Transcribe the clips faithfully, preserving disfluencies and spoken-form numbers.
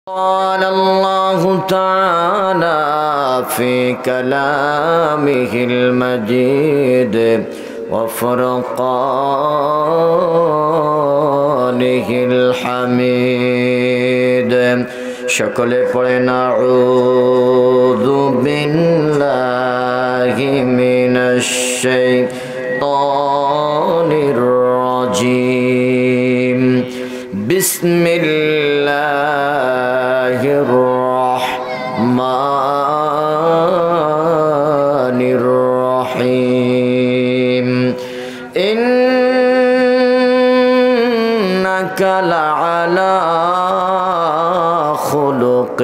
قال الله تعالى في كلامه المجيد وفرقانه الحميد شكل قرن أعوذ بالله من الشيطان الرجيم بسم الله الرحمن الرحيم إنك لعلى خلق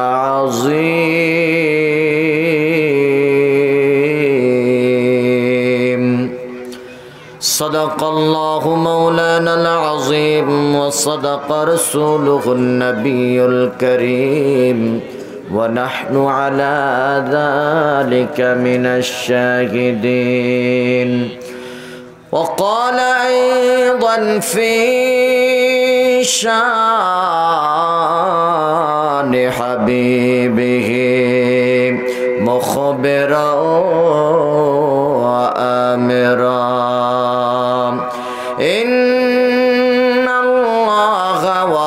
عظيم صدق الله مولانا العظيم وصدق رسوله النبي الكريم ونحن على ذلك من الشاهدين. وقال أيضا في شان حبيبه مخبرا وآمرا إن الله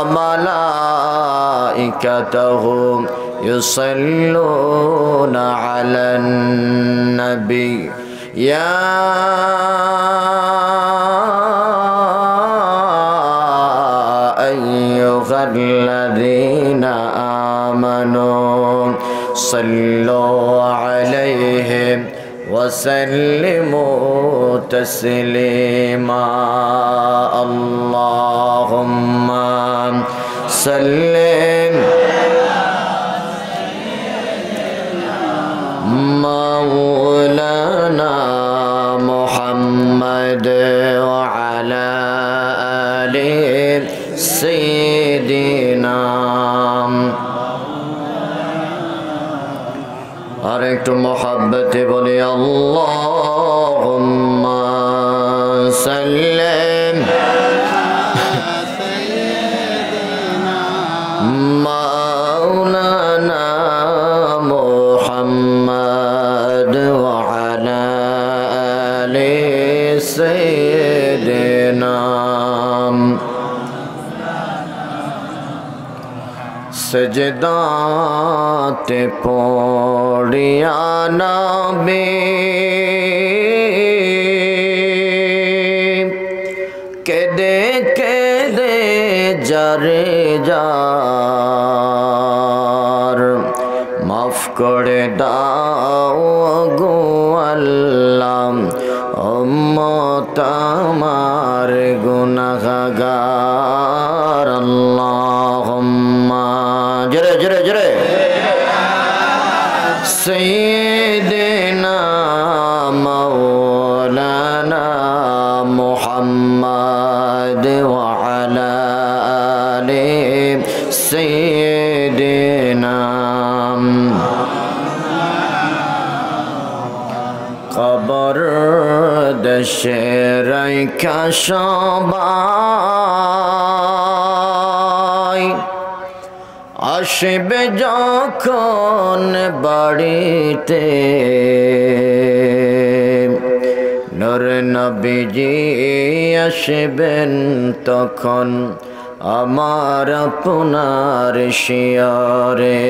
وملائكته يصلون على النبي يا أيها الذين آمنوا صلوا عليه وسلموا تسليما اللهم سلم مولانا محمد وعلى آل سيدنا أردت محبتي بلي اللهم سلم مولانا محمد وعلى آل سيدنا سجدات پوڑیا نبی کدے کدے جارے جار মাফ করে দাও গো আল্লাহ উম্মত আমার গুনাহগার আল্লাহুম্মা জোরে জোরে জোরে সাইয়্যিদিনা মাওলানা মুহাম্মদ ওয়া আলা আলি সাইয়্যিদিনা কবর দেশে রাইখা সবাই আসবে যখন বাড়িতে নূর নবীজি আসবেন তখন আমার আপনার শিয়রে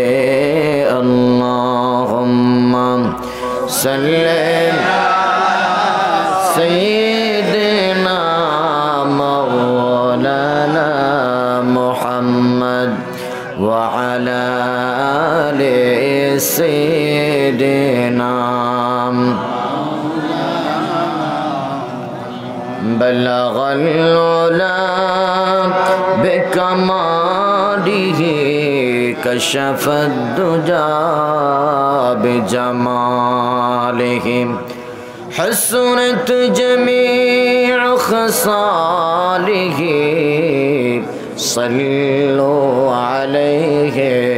আল্লাহুম্মা সাল্লি সাইয়্যিদিনা মাওলানা মুহাম্মদ ওয়া আলা আলি সাইয়্যিদিনা বলগল উলা বিকামালিহি كشف الدجى بجماله حسنت جميع خصاله صلوا عليه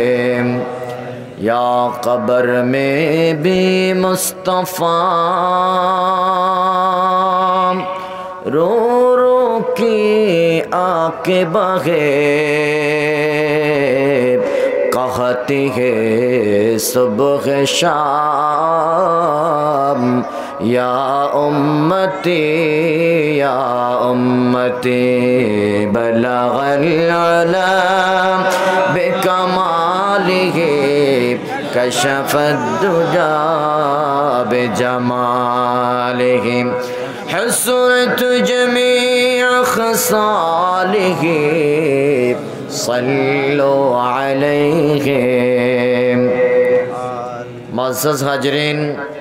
या कब्र में भी मुस्तफ़ा रो रो की आके बहे चाहती है सुबह शाम या उम्मती या उम्मती बलगल उला बिकमालिही कशफद्दुजा बिजमालिही हसरत जमीअ खसालिही सल्लु अलैहि। मुअज़्ज़ज़ हाज़रीन,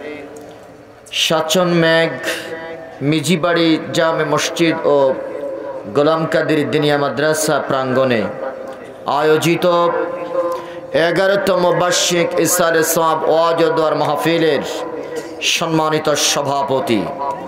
साचन मेघ मिजिबाड़ी जामे मस्जिद ও গোলাম কাদের দিনিয়া মাদ্রাসা প্রাঙ্গণে আয়োজিত এগারোতম বার্ষিক ইসারে সওয়াব ওয়াজ ও দোয়ার মাহফিলের সম্মানিত সভাপতি,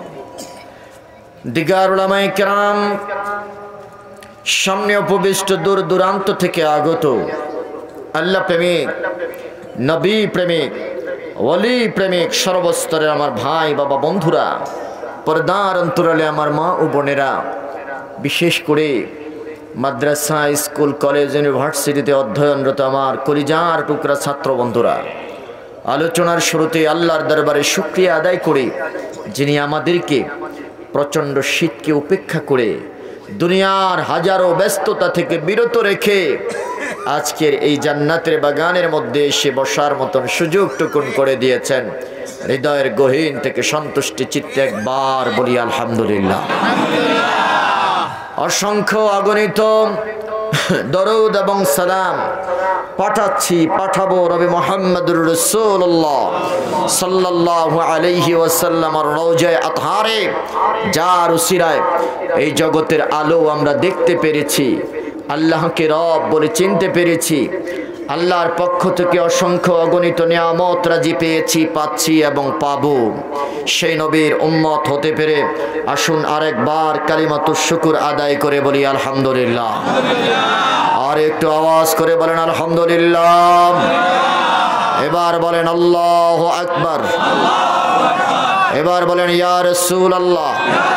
দিগার উলামায়ে কেরাম, সামনে উপবিষ্ট দূর দূরান্ত থেকে আগত আল্লাহ প্রেমিক, নবী প্রেমিক, ওলি প্রেমিক সর্বস্তরের আমার ভাই বাবা বন্ধুরা, পর্দার অন্তরালে আমার মা ও বোনেরা, বিশেষ করে মাদ্রাসা স্কুল কলেজ ইউনিভার্সিটিতে অধ্যয়নরত আমার কলিজার টুকরা ছাত্র বন্ধুরা, আলোচনার শুরুতে আল্লাহর দরবারে শুকরিয়া আদায় করি যিনি আমাদেরকে প্রচণ্ড শীতকে উপেক্ষা করে দুনিয়ার হাজারো ব্যস্ততা থেকে বিরত রেখে আজকের এই জান্নাতের বাগানের মধ্যে এসে বসার মতন সুযোগ টুকুন করে দিয়েছেন। হৃদয়ের গহীন থেকে সন্তুষ্টি চিত্তে একবার বলি আলহামদুলিল্লাহ। অসংখ্য অগণিত দরুদ এবং সালাম পাঠাচ্ছি, পাঠাবো নবী মুহাম্মদুর রাসূলুল্লাহ সাল্লাল্লাহু আলাইহি ওয়াসাল্লামের রওজায়ে আতহারে, যার উসিলায় এই জগতের আলো আমরা দেখতে পেরেছি, আল্লাহকে রব বলে চিনতে পেরেছি, আল্লাহর পক্ষ থেকে অসংখ্য অগণিত নিয়ামত রাজি পেয়েছি, পাচ্ছি এবং পাবো। সেই নবীর উম্মত হতে পেরে আসুন আরেকবার কালিমাতুশ শুকর আদায় করে বলি আলহামদুলিল্লাহ। আর একটু আওয়াজ করে বলেন আলহামদুলিল্লাহ। এবার বলেন আল্লাহু আকবার। এবার বলেন ইয়া রাসূলুল্লাহ।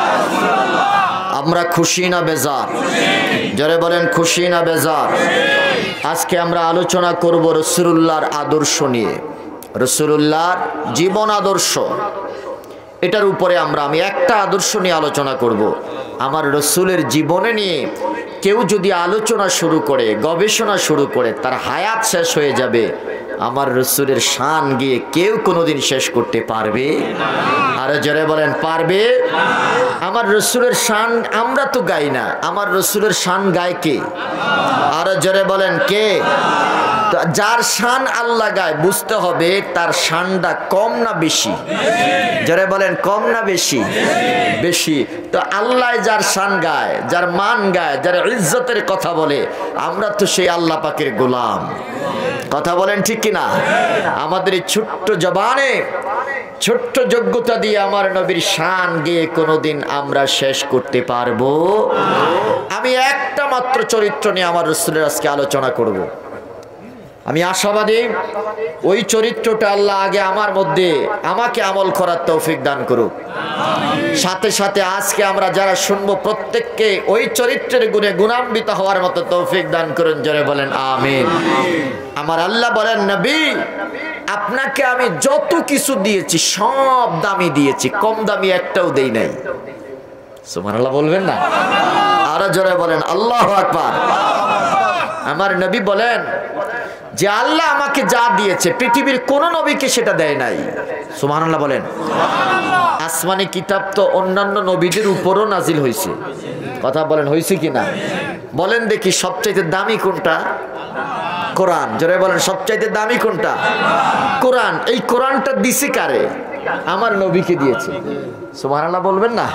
আমরা খুশি না বেজার? জোরে বলেন খুশি না বেজার? আজকে আমরা আলোচনা করব রাসূলুল্লাহর আদর্শ নিয়ে, রাসূলুল্লাহর জীবন আদর্শ। এটার উপরে আমরা আমি একটা আদর্শ নিয়ে আলোচনা করব। আমার রাসূলের জীবনে নিয়ে কেউ যদি আলোচনা শুরু করে, গবেষণা শুরু করে, তার হায়াত শেষ হয়ে যাবে। আমার রাসূলের শান গিয়ে কেউ কোনোদিন শেষ করতে পারবে? আরে জোরে বলেন পারবে? আমার রাসূলের শান আমরা তো গাই না, আমার রাসূলের শান গায় কে? আরে জোরে বলেন কে? যার শান আল্লাহ গায় বুঝতে হবে তার শানটা কম না বেশি? জোরে বলেন কম না বেশি? বেশি। তো আল্লাহ যার শান গায়, যার মান গায়, যার ইজ্জতের কথা বলে, আমরা তো সেই আল্লাহ পাকের গোলাম। কথা বলেন ঠিক কিনা? আমাদের এই ছোট্ট জবানে ছোট্ট যোগ্যতা দিয়ে আমার নবীর শান গিয়ে কোনোদিন আমরা শেষ করতে পারবো? আমি একটা মাত্র চরিত্র নিয়ে আমার রাসূলের আজকে আলোচনা করব। আমি আশাবাদী ওই চরিত্রটা আল্লাহ আগে আমার মধ্যে আমাকে আমল করার তৌফিক দান করুক। সাথে সাথে আজকে আমরা যারা শুনবো প্রত্যেককে ওই চরিত্রের গুণে গুণান্বিত হওয়ার মতো তৌফিক দান করুন। জোরে বলেন আমিন। আমার আল্লাহ বলেন, নবী আপনাকে আমি যত কিছু দিয়েছি সব দামি দিয়েছি, কম দামি একটাও দেই নাই। সুবহানাল্লাহ বলবেন না? আরো জোরে বলেন আল্লাহু আকবার। আমার নবী বলেন যে আল্লাহ আমাকে যা দিয়েছে পৃথিবীর কোন নবীকে সেটা দেয় নাই। সুবহানাল্লাহ বলেন। আসমানি কিতাব তো অন্যান্য নবীদের উপরও নাজিল হয়েছে। কথা বলেন হয়েছে কিনা? বলেন দেখি সবচাইতে দামি কোনটা? কোরআন। জোরে বলেন সবচাইতে দামি কোনটা? কোরআন। এই কোরআনটা দিছে কারে? আমার নবীকে দিয়েছে। সুবহানাল্লাহ বলবেন না?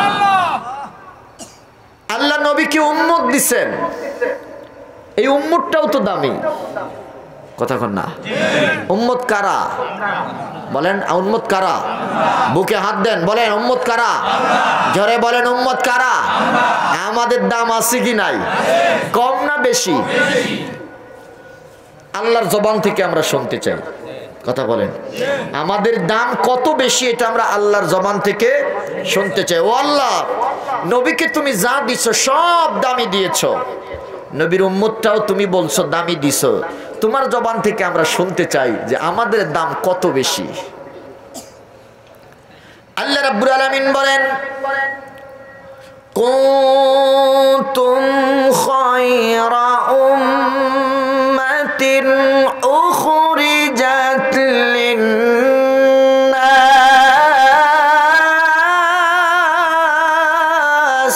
আল্লাহ নবীকে উম্মত দিছেন, এই উম্মতটাও তো দামি। কথা কন না? উম্মত কারা? বলেন উম্মত কারা? বুকে হাত দেন, বলেন উম্মত কারা? জোরে বলেন উম্মত কারা? আমাদের দাম আছে কি নাই? কম না বেশি? আল্লাহর জবান থেকে আমরা শুনতে চাই। কথা বলেন আমাদের দাম কত বেশি, এটা আমরা আল্লাহর জবান থেকে শুনতে চাই। ও আল্লাহ, নবীকে তুমি যা দিছো সব দামি দিয়েছো, নবীর উম্মতটাও তুমি বলছো দামি দিছো, তোমার জবান থেকে আমরা শুনতে চাই যে আমাদের দাম কত বেশি। আল্লাহ রাব্বুল আলামিন বলেন, কুনতুম খায়রা উম্মাতিন উখরিজাত লিন-নাস।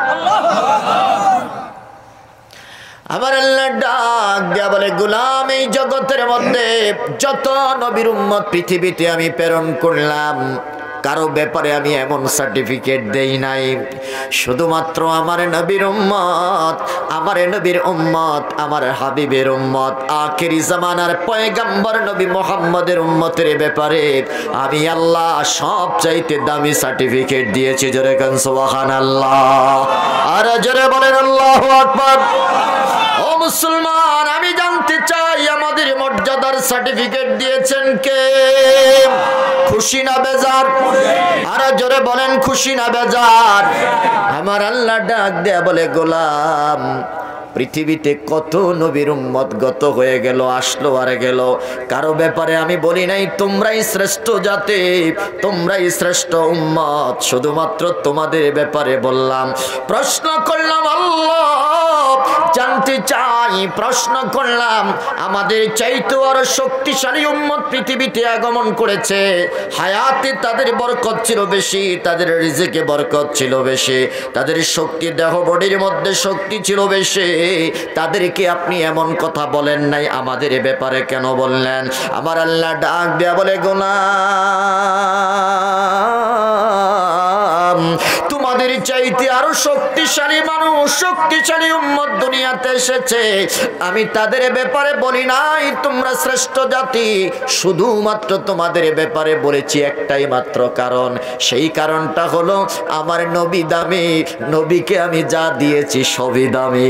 আমার আল্লাহ ডাক দেয়া বলে, গোলাম এই জগতের মধ্যে যত নবীর উম্মত পৃথিবীতে আমি প্রেরণ করলাম, কারো ব্যাপারে আমি এমন সার্টিফিকেট দেই নাই, শুধুমাত্র আমার নবীর উম্মত, আমার নবীর উম্মত, আমার হাবিবের উম্মত, আখেরি জামানার পয়গম্বর নবী মুহাম্মদের উম্মতের ব্যাপারে আমি আল্লাহ সব চাইতে দামি সার্টিফিকেট দিয়েছি। জোরে কান সুবহানাল্লাহ, আর জোরে বলেন আল্লাহু আকবার। ও মুসলমান, আমি জানতে চাই আমাদের মর্যাদার সার্টিফিকেট দিয়েছেন কে? খুশি না বেজার? আর জোরে বলেন খুশি না বেজার? আমার আল্লাহ ডাক দেয়া বলে, গোলাম পৃথিবীতে কত নবীর উম্মত গত হয়ে গেল, আসলো আর গেল, কারো ব্যাপারে আমি বলি নাই তোমরাই শ্রেষ্ঠ জাতি, তোমরাই শ্রেষ্ঠ উম্মত, শুধুমাত্র তোমাদের ব্যাপারে বললাম। প্রশ্ন করলাম আল্লাহ, জানতে চাই, প্রশ্ন করলাম আমাদের চাইতে আরো শক্তিশালী উম্মত পৃথিবীতে আগমন করেছে, হায়াতে তাদের বরকত ছিল বেশি, তাদের রিজিকে বরকত ছিল বেশি, তাদের শক্তি দেহ বডির মধ্যে শক্তি ছিল বেশি, তাদেরকে আপনি এমন কথা বলেন নাই, আমাদের ব্যাপারে কেন বললেন? আমার আল্লাহ ডাক দেয়া বলে, গোলাম তোমাদের চাইতে আরো শক্তিশালী মানুষ, শক্তিশালী উম্মত দুনিয়াতে এসেছে, আমি তাদের ব্যাপারে বলি নাই তোমরা শ্রেষ্ঠ জাতি, শুধুমাত্র তোমাদের ব্যাপারে বলেছি একটাই মাত্র কারণ, সেই কারণটা হলো আমার নবী দামি, নবীকে আমি যা দিয়েছি সবই দামি।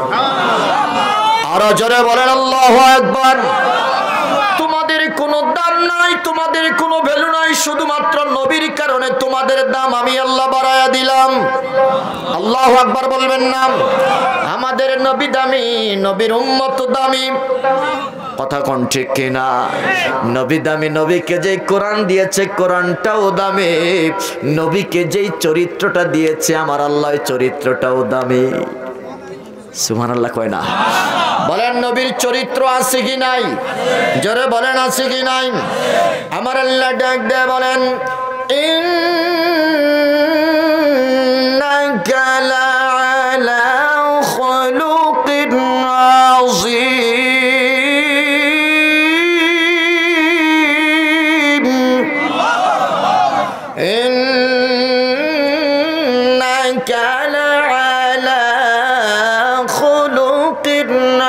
আরো জোরে বলেন আল্লাহু আকবার। তোমাদের কোনো দাম নাই, তোমাদের কোনো ভ্যালু নাই, শুধুমাত্র নবীর কারণে তোমাদের দাম আমি আল্লাহ বাড়ায়া দিলাম। আল্লাহু আকবার বলবেন না? আমাদের নবী দামি, নবীর উম্মত দামি। কথা কোন ঠিক কিনা? নবী দামি, নবীকে যেই কোরআন দিয়েছে কোরআনটাও দামি, নবীকে যেই চরিত্রটা দিয়েছে আমার আল্লাহ চরিত্রটাও দামি। সুবহানাল্লাহ কয় না? বলেন নবীর চরিত্র আছে কি নাই? জোরে বলেন আছে কি নাই? আমার আল্লাহ ডাক দেয়া বলেন, ইন্নাকা লাআলা খুলুকিন আযীম, ইন্নাকা লাআলা খুলুকিন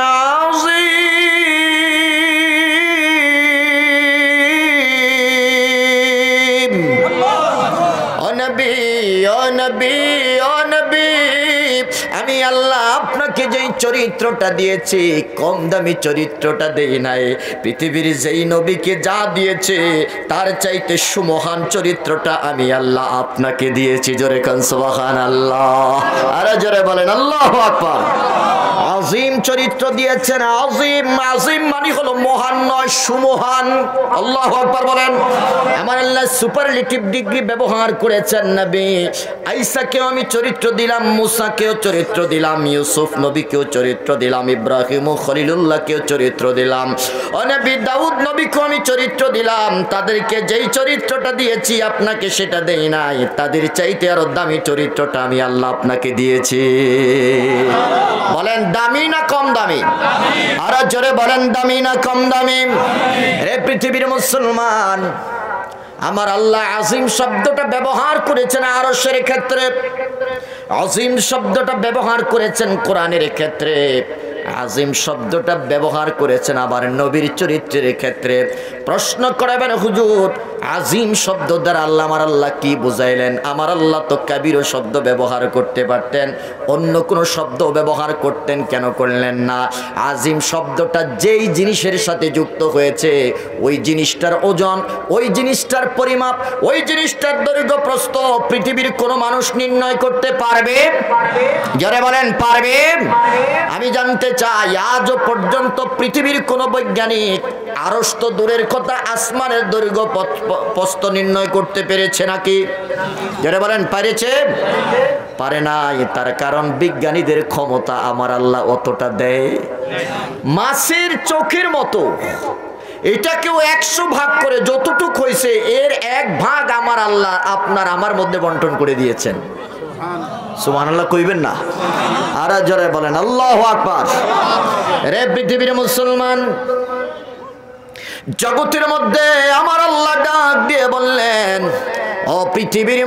আযীম। ও নবী, ও নবী, ও নবী, আমি আল্লাহ আপনাকে যেই চরিত্রটা দিয়েছি কম দামি চরিত্রটা দেই নাই, পৃথিবীর যেই নবীকে যা দিয়েছে তার চাইতে সুমহান চরিত্রটা আমি আল্লাহ আপনাকে দিয়েছি। জোরে কান সুবহানাল্লাহ, আর জোরে বলেন আল্লাহু আকবার। আজিম চরিত্র দিয়েছেন, আজিম, আজিম মানে হলো মহান নয়, সুমহান। আল্লাহু আকবার বলেন। আমার আল্লাহ সুপারলেটিভ ডিগ্রি ব্যবহার করেছেন নবী আইসাকেও আমি চরিত্র দিলাম, মুসাকেও চরিত্র দিলাম, ইউসুফ নবীকেও চরিত্র দিলাম, ইব্রাহিম ও খলিলুল্লাহকেও চরিত্র দিলাম, ও নবী দাউদ নবীকেও আমি চরিত্র দিলাম। তাদেরকে যেই চরিত্রটা দিয়েছি আপনাকে সেটা দেই নাই, তাদের চাইতে আরো দামি চরিত্রটা আমি আল্লাহ আপনাকে দিয়েছি। বলেন দামি না কম দামি? আর জোরে বলেন দামি না কম দামি? রে পৃথিবীর মুসলমান, আমার আল্লাহ আজিম শব্দটা ব্যবহার করেছেন আরশের ক্ষেত্রে, আজিম শব্দটা ব্যবহার করেছেন কোরআনের ক্ষেত্রে, আজিম শব্দটা ব্যবহার করেছেন আবার নবীর চরিত্রের ক্ষেত্রে। প্রশ্ন করাবেন হুজুর আজিম শব্দ দ্বারা আল্লাহ আমার আল্লাহ কি বুঝাইলেন? আমার আল্লাহ তো কাবির শব্দ ব্যবহার করতে পারতেন, অন্য কোনো শব্দ ব্যবহার করতেন, কেন করলেন না? আজিম শব্দটা যেই জিনিসের সাথে যুক্ত হয়েছে ওই জিনিসটার ওজন, ওই জিনিসটার পরিমাপ, ওই জিনিসটার দৈর্ঘ্য প্রস্থ পৃথিবীর কোনো মানুষ নির্ণয় করতে পারবে? যারা বলেন পারবে? আমি জানতে চাই আজও পর্যন্ত পৃথিবীর কোনো বৈজ্ঞানিক আরশ তো দূরের কথা আসমানের দৈর্ঘ্য প্রস্থ নির্ণয় করতে পেরেছে নাকি? যারা বলেন পারেছে? পারে নাই। তার কারণ বিজ্ঞানীদের ক্ষমতা আমার আল্লাহ অতটা দেয়। মাছের চোখের মতো এটাকেও একশো ভাগ করে যতটুক হয়েছে এর এক ভাগ আমার আল্লাহ আপনার আমার মধ্যে বন্টন করে দিয়েছেন। সুবহানাল্লাহ কইবেন না? আর জোরে বলেন আল্লাহু আকবার। রে পৃথিবীর মুসলমান, জগতের মধ্যে আমার আল্লাহ ডাক দিয়ে বললেন, ও পৃথিবীর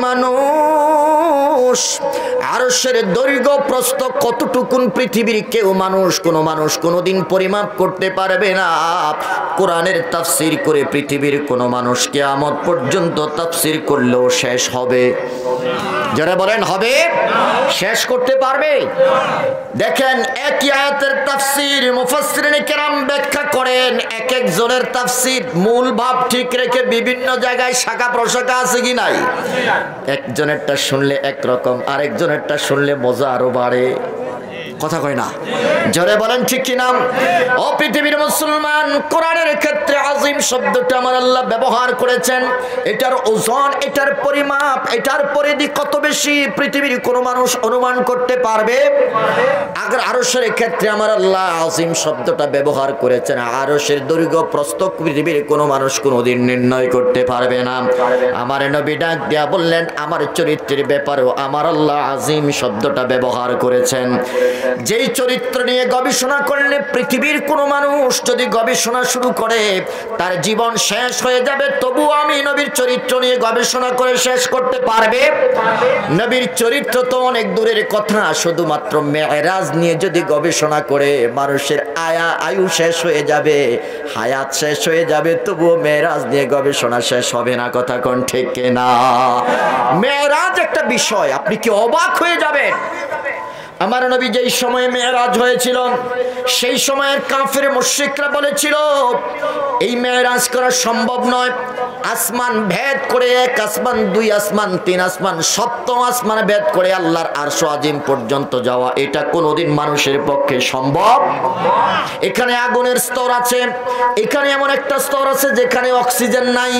মানুষ, আরশের দৈর্ঘ্য প্রস্থ কতটুকুন পৃথিবীর কেউ মানুষ কোনো মানুষ কোনোদিন পরিমাপ করতে পারবে না। কোরআনের তাফসীর করে পৃথিবীর কোনো মানুষ কিয়ামত পর্যন্ত তাফসীর করলেও শেষ হবে। যারা বলেন হবে, শেষ করতে পারবে? দেখেন একই আয়াতের তাফসীর মুফাসসিরিনে কেরাম ব্যাখ্যা করেন, এক এক জনের তাফসীর মূল ভাব ঠিক রেখে বিভিন্ন জায়গায় শাখা প্রশাখা আছে কি নাই? একজনেরটা শুনলে একরকম, আরেকজনেরটা শুনলে মজা আরো বাড়ে। কথা কয় না? জোরে বলেন ঠিক কি না? ও পৃথিবীর মুসলমান, কোরআনের ক্ষেত্রে আজিম শব্দটা আমার আল্লাহ ব্যবহার করেছেন। এটার ওজন, এটার পরিমাপ, এটার পরিধি কত বেশি পৃথিবীর কোনো মানুষ অনুমান করতে পারবে? আগে আরশের ক্ষেত্রে আমার আল্লাহ আজিম শব্দটা ব্যবহার করেছেন। আরশের দৈর্ঘ্য প্রস্থ পৃথিবীর কোনো মানুষ কোনোদিন নির্ণয় করতে পারবে না। আমার নবী ডাক দিয়া বললেন, আমার চরিত্রের ব্যাপারেও আমার আল্লাহ আজিম শব্দটা ব্যবহার করেছেন। যেই চরিত্র নিয়ে গবেষণা করলে পৃথিবীর কোনো মানুষ যদি গবেষণা শুরু করে তার জীবন শেষ হয়ে যাবে, তবু আমি নবীর চরিত্র নিয়ে গবেষণা করে শেষ করতে পারবে? নবীর চরিত্র তো অনেক দূরের কথা, শুধুমাত্র মেরাজ নিয়ে যদি গবেষণা করে মানুষের আয়া আয়ু শেষ হয়ে যাবে, হায়াত শেষ হয়ে যাবে, তবুও মেরাজ নিয়ে গবেষণা শেষ হবে না। কথা কোন ঠিক না? মেরাজ একটা বিষয়, আপনি কি অবাক হয়ে যাবেন। আমার নবী যেই সময়ে মেরাজ হয়েছিল সেই সময়ের কাফের মুশরিকরা বলেছিল এই মেরাজ করা সম্ভব নয়। আসমান ভেদ করে এক আসমান, দুই আসমান, তিন আসমান, সপ্তম আসমান ভেদ করে আল্লাহর আরশ আজিম পর্যন্ত যাওয়া, এটা কোনোদিন মানুষের পক্ষে সম্ভব? এখানে আগুনের স্তর আছে, এখানে এমন একটা স্তর আছে যেখানে অক্সিজেন নাই।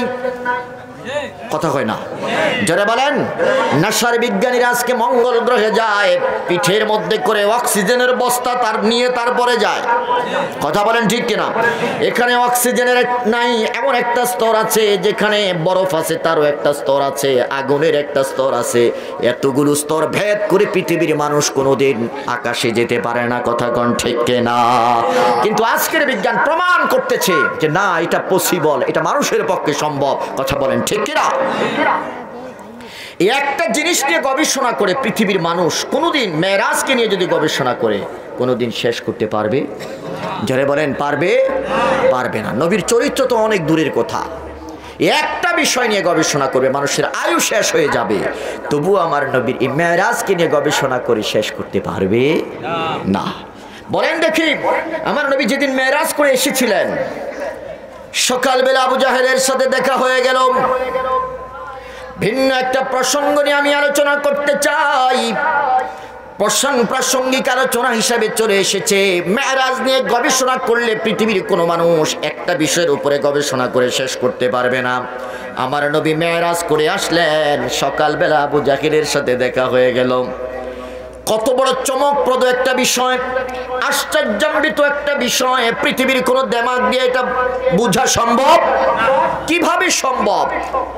কথা হয় না? যারা বলেন নাসার বিজ্ঞানীরা আজকে মঙ্গল গ্রহে যায়, পিঠের মধ্যে করে অক্সিজেনের বস্তা তার নিয়ে তারপরে যায়। কথা বলেন ঠিক কিনা? এখানে অক্সিজেনের নাই, এমন একটা স্তর আছে যেখানে বরফ আছে, তারও একটা স্তর আছে, আগুনের একটা স্তর আছে। এতগুলো স্তর ভেদ করে পৃথিবীর মানুষ কোনোদিন আকাশে যেতে পারে না। কথা কোন ঠিক কিনা? কিন্তু আজকের বিজ্ঞান প্রমাণ করতেছে যে না, এটা পসিবল, এটা মানুষের পক্ষে সম্ভব। কথা বলেন ঠিক কিনা? একটা জিনিস নিয়ে গবেষণা করে পৃথিবীর মানুষ কোনোদিন, মেরাজকে নিয়ে যদি গবেষণা করে কোনোদিন শেষ করতে পারবে? যারা বলেন পারবে? পারবে না। নবীর চরিত্র তো অনেক দূরের কথা, একটা বিষয় নিয়ে গবেষণা করবে মানুষের আয়ু শেষ হয়ে যাবে, তবু আমার নবীর এই মেরাজকে নিয়ে গবেষণা করে শেষ করতে পারবে না। বলেন দেখি, আমার নবী যেদিন মেরাজ করে এসেছিলেন, সকালবেলা আবু জাহেলের সাথে দেখা হয়ে গেল। ভিন্ন একটা প্রসঙ্গ নিয়ে আমি আলোচনা করতে চাই। প্রসঙ্গ প্রাসঙ্গিক আলোচনা হিসাবে চলে এসেছে। মেরাজ নিয়ে গবেষণা করলে পৃথিবীর কোনো মানুষ একটা বিষয়ের উপরে গবেষণা করে শেষ করতে পারবে না। আমার নবী মেরাজ করে আসলেন, সকালবেলা আবু জাহেলের সাথে দেখা হয়ে গেল। কত বড় চমকপ্রদ একটা বিষয়, আশ্চর্যান্বিত একটা বিষয়। পৃথিবীর কোনো দিমাগ দিয়ে এটা বোঝা সম্ভব? কিভাবে সম্ভব?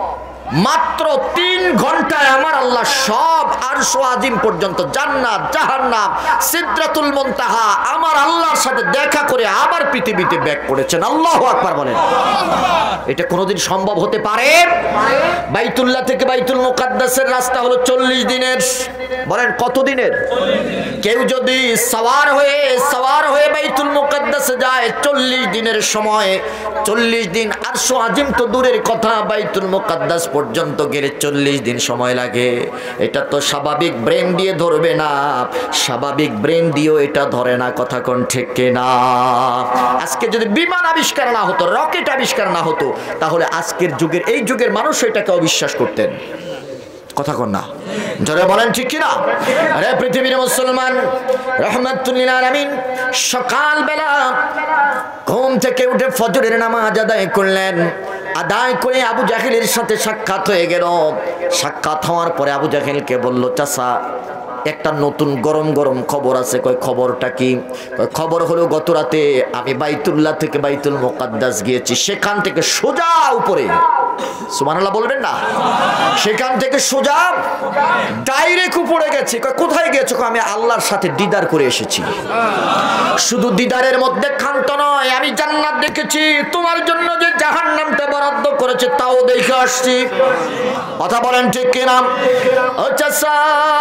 মাত্র তিন ঘন্টায় আমার আল্লাহ সব আরশ আজিম পর্যন্ত, জান্নাত, জাহান্নাম, সিদরাতুল মুনতাহা আমার আল্লাহর সাথে দেখা করে আবার পৃথিবীতে ব্যাক করেছেন। আল্লাহু আকবার বলেন। এটা কোনোদিন সম্ভব হতে পারে? বাইতুল্লাহ থেকে বাইতুল মুকাদ্দাসের রাস্তা হলো চল্লিশ দিনের। বলেন কত দিনের? কেউ যদি সওয়ার হয়ে সওয়ার হয়ে বাইতুল মুকাদ্দাসে যায় চল্লিশ দিনের সময়, চল্লিশ দিন। আরশ আজিম তো দূরের কথা, বাইতুল মুকাদ্দাস পর্যন্ত গেলে চল্লিশ দিন সময় লাগে। এটা তো স্বাভাবিক ব্রেন দিয়ে ধরবে না, স্বাভাবিক ব্রেন দিয়েও এটা ধরে না। কথা কোন ঠিক কিনা? আজকে যদি বিমান আবিষ্কার না হতো, রকেট আবিষ্কার না হতো, তাহলে আজকের যুগের এই যুগের মানুষ এটাকে অবিশ্বাস করতেন। কথা কোন না? জোরে বলেন ঠিক কিনা? আরে পৃথিবীর মুসলমান রাহমাতুল লিল আলামিন সকালবেলা ঘুম থেকে উঠে ফজরের নামাজ আদায় করলেন। আদায় করে আবু জাহেলের সাথে সাক্ষাৎ হয়ে গেল। সাক্ষাৎ হওয়ার পরে আবু জাহেলকে বলল, চাচা একটা নতুন গরম গরম খবর আছে। কয় খবরটা কি? খবর হলো গত রাতে আমি বাইতুল্লাহ থেকে বাইতুল মুকাদ্দাস গিয়েছি, সেখান থেকে সোজা উপরে, সুবহানাল্লাহ বলবেন না, সেখান থেকে সোজা ডাইরেক্ট উপরে গেছি। কোথায় গেছো? আমি আল্লাহর সাথে দিদার করে এসেছি। শুধু দিদারের মধ্যে ক্ষান্ত নয়, আমি জান্নাত দেখেছি, তোমার জন্য যে জাহান্নামটা বরাদ্দ করেছে তাও দেখে আসছি। কথা বলেন ঠিক কিনা? আচ্ছা,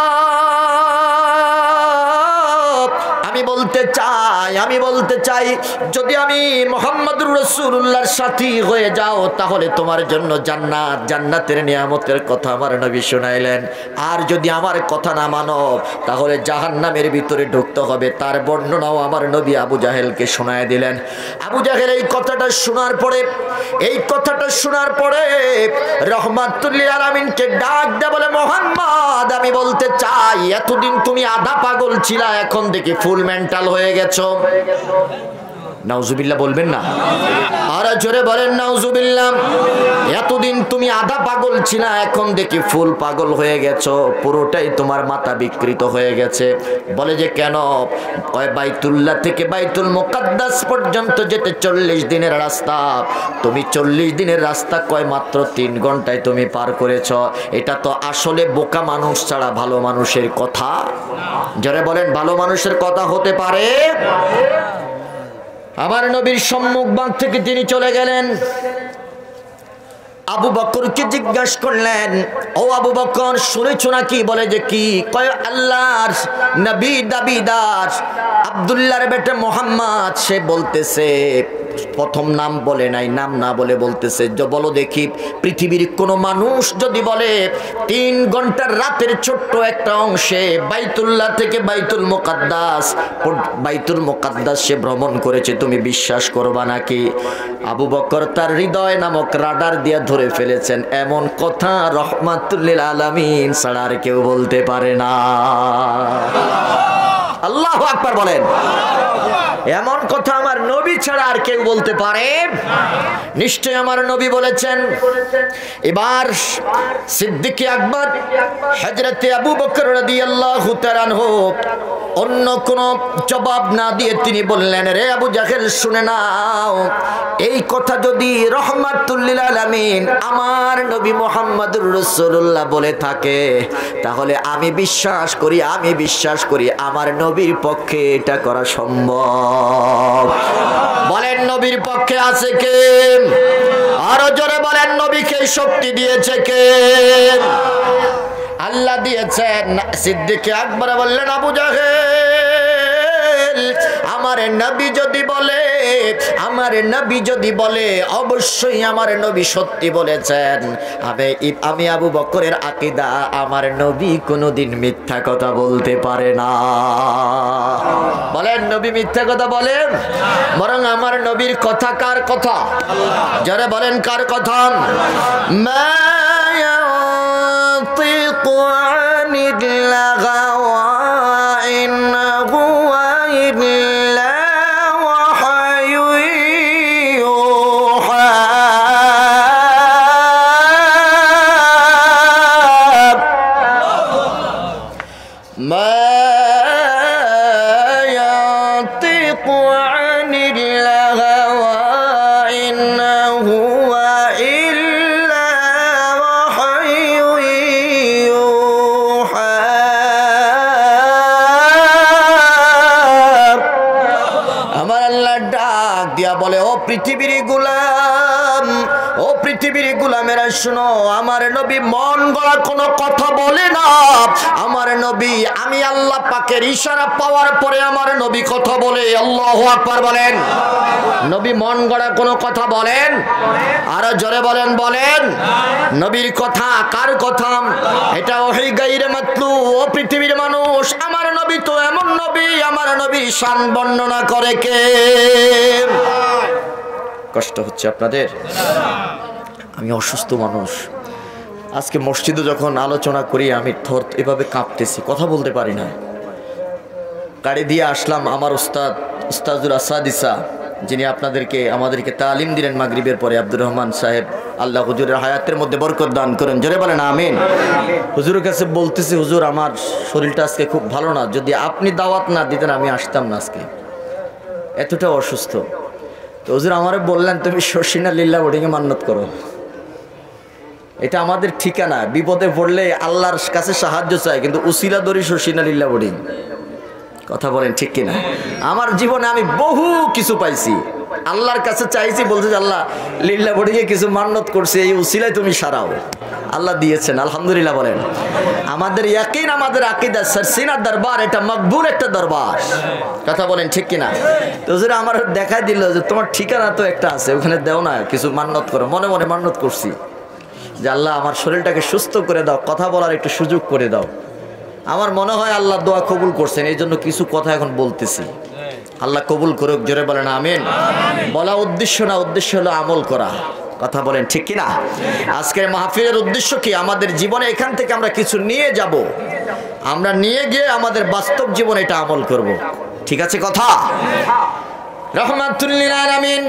আমি বলতে চাই আমি বলতে চাই যদি আমি মুহাম্মদুর রাসূলুল্লাহর সাথী হয়ে যাও তাহলে তোমার জন্য জান্নাত, জান্নাতের নিয়ামতের কথা আমার নবী শোনাইলেন। আর যদি আমার কথা না মানো তাহলে জাহান্নামের ভিতরে ঢুকতে হবে। তার বর্ণনাও আমার নবী আবু জাহেলকে শোনায় দিলেন। আবু জাহেল এই কথাটা শোনার পরে এই কথাটা শোনার পরে রাহমাতুল লিল আলামিনকে ডাক দেয়া বলে, মুহাম্মদ আমি বলতে চাই এতদিন তুমি আধা পাগল ছিলা, এখন দেখি ফুল মেন্টাল হয়ে গেছো। নাউজুবিল্লাহ বলবেন না? আর জোরে বলেন নাউজুবিল্লাহ। এতদিন তুমি আধা পাগল ছিলা, এখন দেখি ফুল পাগল হয়ে গেছো, পুরোটাই তোমার মাথা বিকৃত হয়ে গেছে। বলে যে কেন? কয় বাইতুল্লাহ থেকে বাইতুল মুকাদ্দাস পর্যন্ত যেতে চল্লিশ দিনের রাস্তা, তুমি চল্লিশ দিনের রাস্তা কয় মাত্র তিন ঘন্টায় তুমি পার করেছ। এটা তো আসলে বোকা মানুষ ছাড়া ভালো মানুষের কথা। যারা বলেন ভালো মানুষের কথা হতে পারে? আমার নবীর সম্মুখ বাগ থেকে তিনি চলে গেলেন। আবু বকরকে জিজ্ঞাসা করলেন, ও আবু বকর শুনেছো নাকি? বলে যে কি? কয় আল্লাহর নবী দাবিদার আব্দুল্লাহর বেটা মুহাম্মদ সে বলতেছে, প্রথম নাম বলে নাই, নাম না বলে বলতেছে, বলো দেখি পৃথিবীর কোন মানুষ যদি বলে তিন ঘন্টার রাতের ছোট্ট একটা অংশে বাইতুল্লাহ থেকে বাইতুল মুকাদ্দাস বাইতুল মুকাদ্দাস সে ভ্রমণ করেছে, তুমি বিশ্বাস করবা নাকি? আবু বকর তার হৃদয় নামক রাডার দিয়ে ধরে ফেলেছেন। এমন কথা রাহমাতুল লিল আলামিন ছাড়া আর কেউ বলতে পারে না। আল্লাহু আকবার বলেন। এমন কথা আমার নবী ছাড়া আর কেউ বলতে পারে? নিশ্চয় আমার নবী বলেছেন। এবার সিদ্দিক আকবর হযরতে আবু বকর রাদিয়াল্লাহু তাআলা আনহু অন্য কোন জবাব না দিয়ে তিনি বললেন, রে আবু জাহেল শুনে নাও, এই কথা যদি রাহমাতুল লিল আলামিন আমার নবী মুহাম্মদুর রাসূলুল্লাহ বলে থাকে তাহলে আমি বিশ্বাস করি আমি বিশ্বাস করি আমার নবীর পক্ষে এটা করা সম্ভব। বলেন নবীর পক্ষে আছে কে? আরো জোরে বলেন নবীকে শক্তি দিয়েছে কে? আল্লাহ দিয়েছেন। সিদ্দিক আকবর বললেন, আবু জাহেল আমার নবী যদি বলে আমার নবী যদি বলে অবশ্যই আমার নবী সত্যি বলেছেন। আমি আমি আবু বকরের আকীদা আমার নবী কোনোদিন মিথ্যা কথা বলতে পারে না। বলেন নবী মিথ্যা কথা বলেন? বরং আমার নবীর কথা কার কথা? যারা বলেন কার কথা? মা ইয়ানতিকু আনিল লাগাওয়া ইন হুয়া ইল্লা দিয়া বলে, ও পৃথিবীর গোলাম, ও পৃথিবীর গোলামেরা শুনো, আমার নবী মন গড়া কোনো কথা বলে না। আমার নবী, আমি আল্লাহ পাকের ইশারা পাওয়ার পরে আমার নবী কথা বলে। আল্লাহু আকবার বলেন। নবী মন গড়া কোনো কথা বলেন? আরো জোরে বলেন, বলেন। নবীর কথা কার কথা? এটা ওহী গায়রে মাতলু। ও পৃথিবীর মানুষ, আমার নবী তো এমন নবী, আমার নবী শান বর্ণনা করে কে? কষ্ট হচ্ছে আপনাদের? আমি অসুস্থ মানুষ। আজকে মসজিদে যখন আলোচনা করি আমি থর এভাবে কাঁপতেছি, কথা বলতে পারি না। গাড়ি দিয়ে আসলাম আমার উস্তাদ উস্তাজুল আসাদিসা, যিনি আপনাদেরকে আমাদেরকে তালিম দিলেন মাগরিবের পরে, আব্দুর রহমান সাহেব, আল্লাহ হুজুরের হায়াতের মধ্যে বরকত দান করেন। জোরে বলেন আমিন। হুজুরের কাছে বলতেছি, হুজুর আমার শরীরটা আজকে খুব ভালো না, যদি আপনি দাওয়াত না দিতেন আমি আসতাম না, আজকে এতটা অসুস্থ। তো হুজুর আমারে বললেন, তুমি শর্ষিনা লিল্লাহ বোর্ডিংয়ে মান্নত করো। এটা আমাদের ঠিকানা, বিপদে পড়লে আল্লাহর কাছে সাহায্য চাই, কিন্তু উসিলা দরি শর্ষিনা লিল্লাহ বোর্ডিং। কথা বলেন ঠিক কিনা? আমার জীবনে আমি বহু কিছু পাইছি, আল্লাহর কাছে চাইছি, বলছে আল্লাহ লিল্লাহ বোর্ডিংয়ে কিছু মান্নত করছে, এই উসিলায় তুমি সারাও। আল্লাহ দিয়েছেন, আলহামদুলিল্লাহ বলেন। আমাদের ইয়াকিন, আমাদের আকীদা সরসিনার দরবার, এটা মকবুল একটা দরবার। কথা বলেন ঠিক কিনা? তো হুজুর আমার দেখাই দিল যে তোমার ঠিকানা তো একটা আছে, ওখানে দেও না, কিছু মান্নত করো। মনে মনে মান্নত করছি যে আল্লাহ আমার শরীরটাকে সুস্থ করে দাও, কথা বলার একটু সুযোগ করে দাও। আমার মনে হয় আল্লাহ দোয়া কবুল করছেন, এই জন্য কিছু কথা এখন বলতেছি। আল্লাহ কবুল করুক, জোরে বলেন আমিন। বলা উদ্দেশ্য না, উদ্দেশ্য হলো আমল করা। কথা বলেন ঠিক কিনা? আজকের মাহফিলের উদ্দেশ্য কি? আমাদের জীবনে এখান থেকে আমরা কিছু নিয়ে যাব, আমরা নিয়ে গিয়ে আমাদের বাস্তব জীবনে এটা আমল করব। ঠিক আছে কথা? রাহমাতুল লিল আলামিন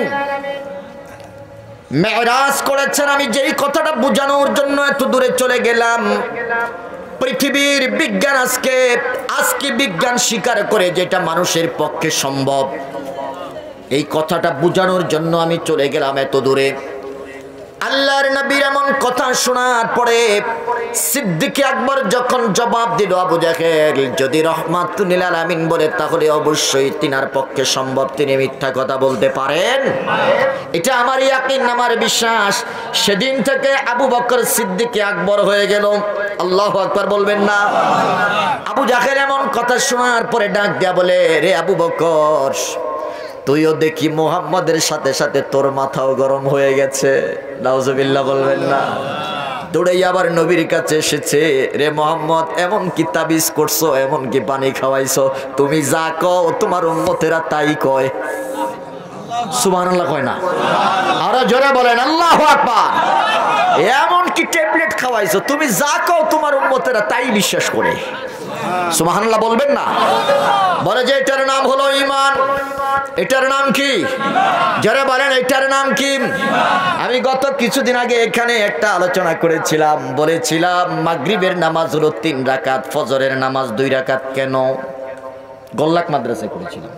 মেরাজ করেছেন। আমি যেই কথাটা বোঝানোর জন্য এত দূরে চলে গেলাম, পৃথিবীর বিজ্ঞান আজকে আজকে বিজ্ঞান স্বীকার করে যেটা মানুষের পক্ষে সম্ভব, এই কথাটা বোঝানোর জন্য আমি চলে গেলাম এত দূরে। আল্লাহর নবীর এমন কথা শোনার পরে সিদ্দিক আকবর যখন জবাব দিল, আবু জাহেল যদি রহমাতুল লিল আলামিন বলে, তাহলে অবশ্যই তিনার পক্ষে সম্ভব, তিনি মিথ্যা কথা বলতে পারেন। এটা আমার ইয়াকিন, আমার বিশ্বাস। সেদিন থেকে আবু বকর সিদ্দিক আকবর হয়ে গেল। আল্লাহু আকবার বলবেন না? আবু জাহেল এমন কথা শোনার পরে ডাক দিয়া বলে, রে আবু বকর, তুইও দেখি মুহাম্মাদের সাথে সাথে তোর মাথাও গরম হয়ে গেছে। নাউজুবিল্লাহ বলবেন না? দৌড়ে আবার নবীর কাছে এসেছে, রে মুহাম্মদ, এমন কি তাবিজ করছো, এমন কি পানি খাওয়াইছো, তুমি যা কও তোমার উম্মতেরা তাই কয়। সুবহানাল্লাহ কয় না? আরো জোরে বলেন আল্লাহু আকবার। এমন কি ট্যাবলেট খাওয়াইছো, তুমি যা কও তোমার উম্মতেরা তাই বিশ্বাস করে। সুবহানাল্লাহ বলবেন না? বলে যে এটার নাম হলো ঈমান। এটার নাম কি? যারা বলেন এটার নাম কি? আমি গত কিছুদিন আগে এখানে একটা আলোচনা করেছিলাম, বলেছিলাম মাগরিবের নামাজ হলো তিন রাকাত, ফজরের নামাজ দুই রাকাত। কেন? গোল্লাক মাদ্রাসায় করেছিলাম।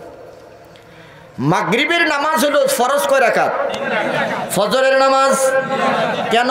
মাগরিবের নামাজ হলো ফরজ কয় রাকাত? ফজরের নামাজ কেন?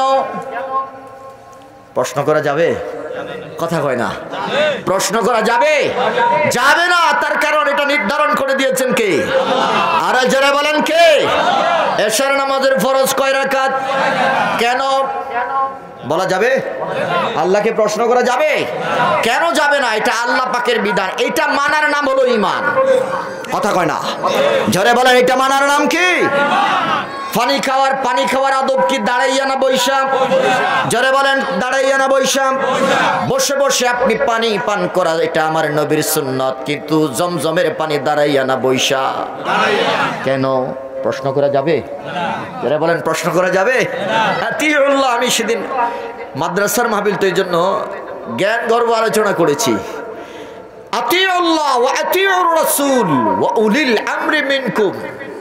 প্রশ্ন করা যাবে? কথা কয় না? প্রশ্ন করা যাবে? যাবে না। তার কারণ এটা নির্ধারণ করে দিয়েছেন কে? আর যারা বলেন কে? এশার নামাজের ফরজ কয় রাকাত? কেন বলা যাবে? আল্লাহকে প্রশ্ন করা যাবে? কেন যাবে না? এটা আল্লাহ পাকের বিধান, এটা মানার নাম হলো ঈমান। কথা কয় না? জোরে বলেন, এটা মানার নাম কি? পানি খাওয়ার পানি খাওয়ার আদব কি দাঁড়াইয়া না বৈশা? জোরে বলেন, দাঁড়াইয়া না বৈশা? বসে বসে আপনি পানি পান করা, এটা আমার নবীর সুন্নত। কিন্তু জমজমের পানি দাঁড়াইয়া না বৈশা? কেন? প্রশ্ন করা যাবে? যারা বলেন প্রশ্ন করা যাবে? আতিউল্লাহ। আমি সেদিন মাদ্রাসার মাহফিল, তো এই জন্য জ্ঞান গর্ব আলোচনা করেছি। আতিউল্লাহ ওয়া আতিউর রাসূল ওয়া উলিল আমরি মিনকুম।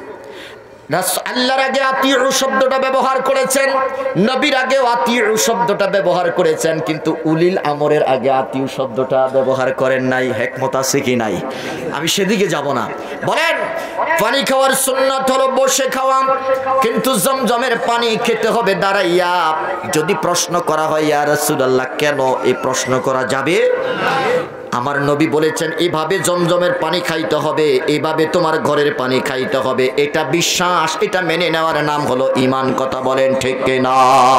আল্লাহর আগে আতিউ শব্দটা ব্যবহার করেছেন, নবীর আগেও আতিউ শব্দটা ব্যবহার করেছেন, কিন্তু উলিল আমরের আগে আতিউ শব্দটা ব্যবহার করেন নাই। হিকমত আছে কি নাই? আমি সেদিকে যাব না। বলেন, পানি খাওয়ার সুন্নাত হলো বসে খাওয়া, কিন্তু জমজমের পানি খেতে হবে দাঁড়াইয়া। যদি প্রশ্ন করা হয় ইয়া রাসূলুল্লাহ কেন, এই প্রশ্ন করা যাবে? আমার নবী বলেছেন এভাবে জমজমের পানি খাইতে হবে, এভাবে তোমার ঘরের পানি খাইতে হবে। এটা বিশ্বাস, এটা মেনে নেওয়ার নাম হলো ঈমান। কথা বলেন ঠিক কিনা?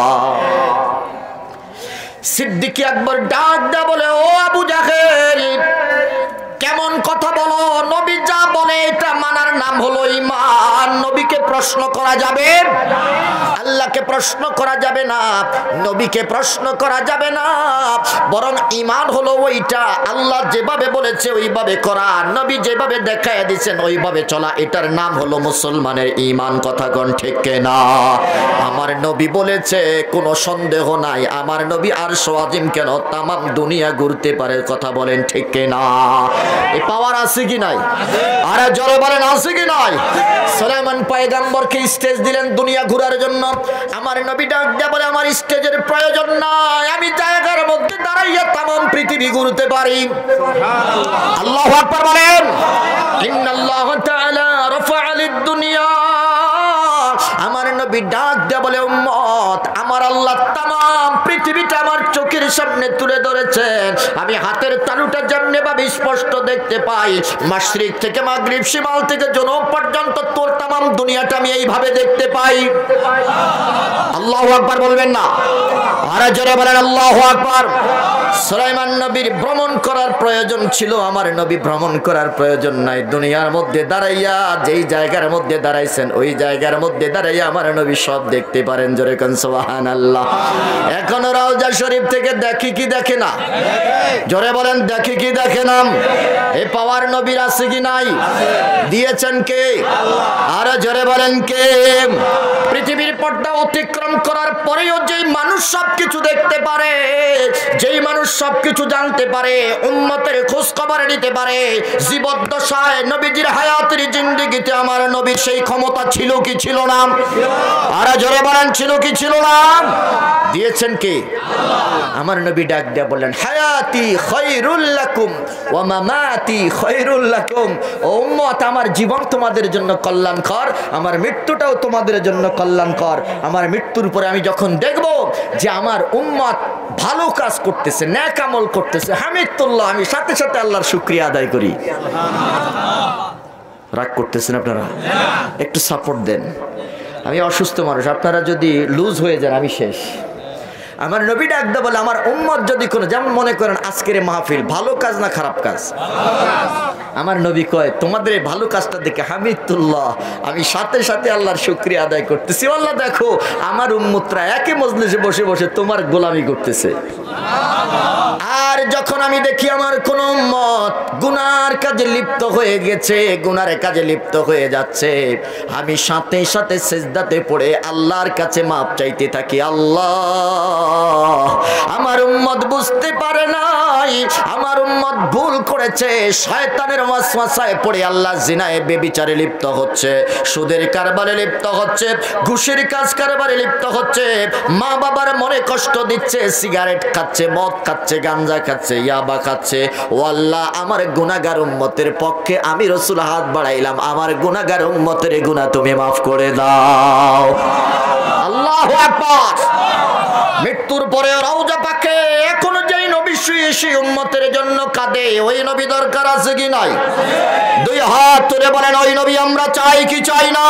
সিদ্দিক আকবর ডাক দেয়া বলে, ও আবু জাহেল, কেমন কথা বলো? নবী যা বলে এটা মানার নাম হলো ঈমান। নবীকে প্রশ্ন করা যাবে, আল্লাহকে প্রশ্ন করা যাবে না, নবীকে প্রশ্ন করা যাবে না। বরং ঈমান হলো ওইটা আল্লাহ যেভাবে বলেছে ওইভাবে করা, নবী যেভাবে দেখায় দিয়েছেন ওইভাবে চলা। এটার নাম হলো মুসলমানের ঈমান। কথা কোন ঠিক কিনা? আমার নবী বলেছে, কোনো সন্দেহ নাই, আমার নবী আরশ আজিম কেন তামাম দুনিয়া ঘুরতে পারে। কথা বলেন ঠিক কিনা? এই পাওয়ার আছে কি নাই? আরে জোরে বলেন আছে কি নাই? সুলাইমান পয়গম্বরকে স্টেজ দিলেন দুনিয়া ঘোরার জন্য। আমার নবী ডাক দিয়ে বলে, আমার স্টেজের প্রয়োজন নাই, আমি জায়গার মধ্যে দাঁড়াইয়া তামাম পৃথিবী ঘুরতে পারি। সুবহানাল্লাহ, আল্লাহু আকবার বলেন। ইন্নাল্লাহ তাআলা রাফা'a লিদ-দুনিয়া। আমার নবী ডাক দিয়ে বলে, উম্মত, আমার আল্লাহ তামাম পৃথিবীটা আমার চোখের সামনে তুলে ধরেছেন। আমি হাতের তালুটা যেমনি ভাবে স্পষ্ট দেখতে পাই, মাশরিক থেকে মাগরিব, শিমাল থেকে জনুব পর্যন্ত তোর তামাম দুনিয়াটা আমি এইভাবে দেখতে পাই। আল্লাহু আকবার বলবেন না? আরে জোরে বলেন আল্লাহু আকবার। সুলাইমান নবীর ভ্রমণ করার প্রয়োজন ছিল, আমার নবী ভ্রমণ করার প্রয়োজন নাই। দুনিয়ার মধ্যে দাঁড়াইয়া, যেই জায়গার মধ্যে দাঁড়াইছেন ওই জায়গার মধ্যে দাঁড়াইয়া আমার নবী সব দেখতে পারেন। জোরে কোন সুবহানাল্লাহ। এখনো রওজা শরীফ থেকে দেখি কি দেখে না? জোরে বলেন দেখি কি দেখে না? এই পাওয়ার নবীর আছে কি নাই? দিয়েছেন কে? আরে জোরে বলেন কে? পৃথিবীর পর্দা অতিক্রম করার পরেও যেই মানুষ সবকিছু দেখতে পারে, যেই মানুষ সবকিছু জানতে পারে, উম্মতের খোঁজ খবর নিতে পারে, জীবদ্দশায় নবীজির হায়াতের জিন্দেগিতে আমার নবীর সেই ক্ষমতা ছিল কি ছিল না? আরে জোরে বলেন ছিল কি ছিল না? দিয়েছেন কে? আমার নবী ডাক দিয়ে বললেন, হায়াতি খায়রুল লাকুম ওয়া মামাতি খায়রুল লাকুম। ও উম্মত, আমার জীবন তোমাদের জন্য কল্যাণকর, আমার মৃত্যুটাও তোমাদের জন্য কল্যাণকর। আমার মৃত্যুর পরে আমি যখন দেখব যে আমার উম্মত ভালো কাজ করতেছে, নেক আমল করতেছে, হামিদুল্লাহ, আমি সাথে সাথে আল্লাহর শুকরিয়া আদায় করি। রাগ করতেছেন আপনারা? একটু সাপোর্ট দেন। আমি অসুস্থ মানুষ, আপনারা যদি লুজ হয়ে যান আমি শেষ। আমার নবী ডাক দিয়ে বলে, আমার উম্মত যদি কোনো, যেমন মনে করেন আজকের মাহফিল ভালো কাজ না খারাপ কাজ? আমার নবী কয়, তোমাদের এই ভালো কাজটা দেখে হামিদুল্লাহ, আমি সাথে সাথে আল্লাহর শুকরিয়া আদায় করতেছি। আল্লাহ দেখো আমার উম্মতরা একই মজলিসে বসে বসে তোমার গোলামি করতেছে। আর যখন আমি দেখি আমার কোন উম্মত গুনার কাজে লিপ্ত হয়ে গেছে, গুনার কাজে লিপ্ত হয়ে যাচ্ছে, আমি সাথে সাথে সিজদাতে পড়ে আল্লাহর কাছে মাপ চাইতে থাকি। আল্লাহ, আমার উম্মত বুঝতে পারে নাই, আমার উম্মত ভুল করেছে, শয়তানের ওয়াসওয়াসায় পড়ে আল্লাহ জিনায় বেবিচারে লিপ্ত হচ্ছে, সুদের কারবারে লিপ্ত হচ্ছে, ঘুষের কাজ কারবারে লিপ্ত হচ্ছে, মা বাবার মনে কষ্ট দিচ্ছে, সিগারেট খাচ্ছে, মদ খাচ্ছে, গাঞ্জা খাচ্ছে, ইয়াবা খাচ্ছে। ও আল্লাহ, আমার গুনাহগার উম্মতের পক্ষে আমি রাসূল হাত বাড়াইলাম, আমার গুনাহগার উম্মতের গুনাহ তুমি মাফ করে দাও। আল্লাহু আকবার। মৃত্যুর পরে রওজা পাকে এখনো যেই নবী শুয়ে সেই উম্মতের জন্য কাঁদে, ওই নবী দরকার আছে কি নাই? দুই হাত তুলে বলেন, ওই নবী আমরা চাই কি চাই না?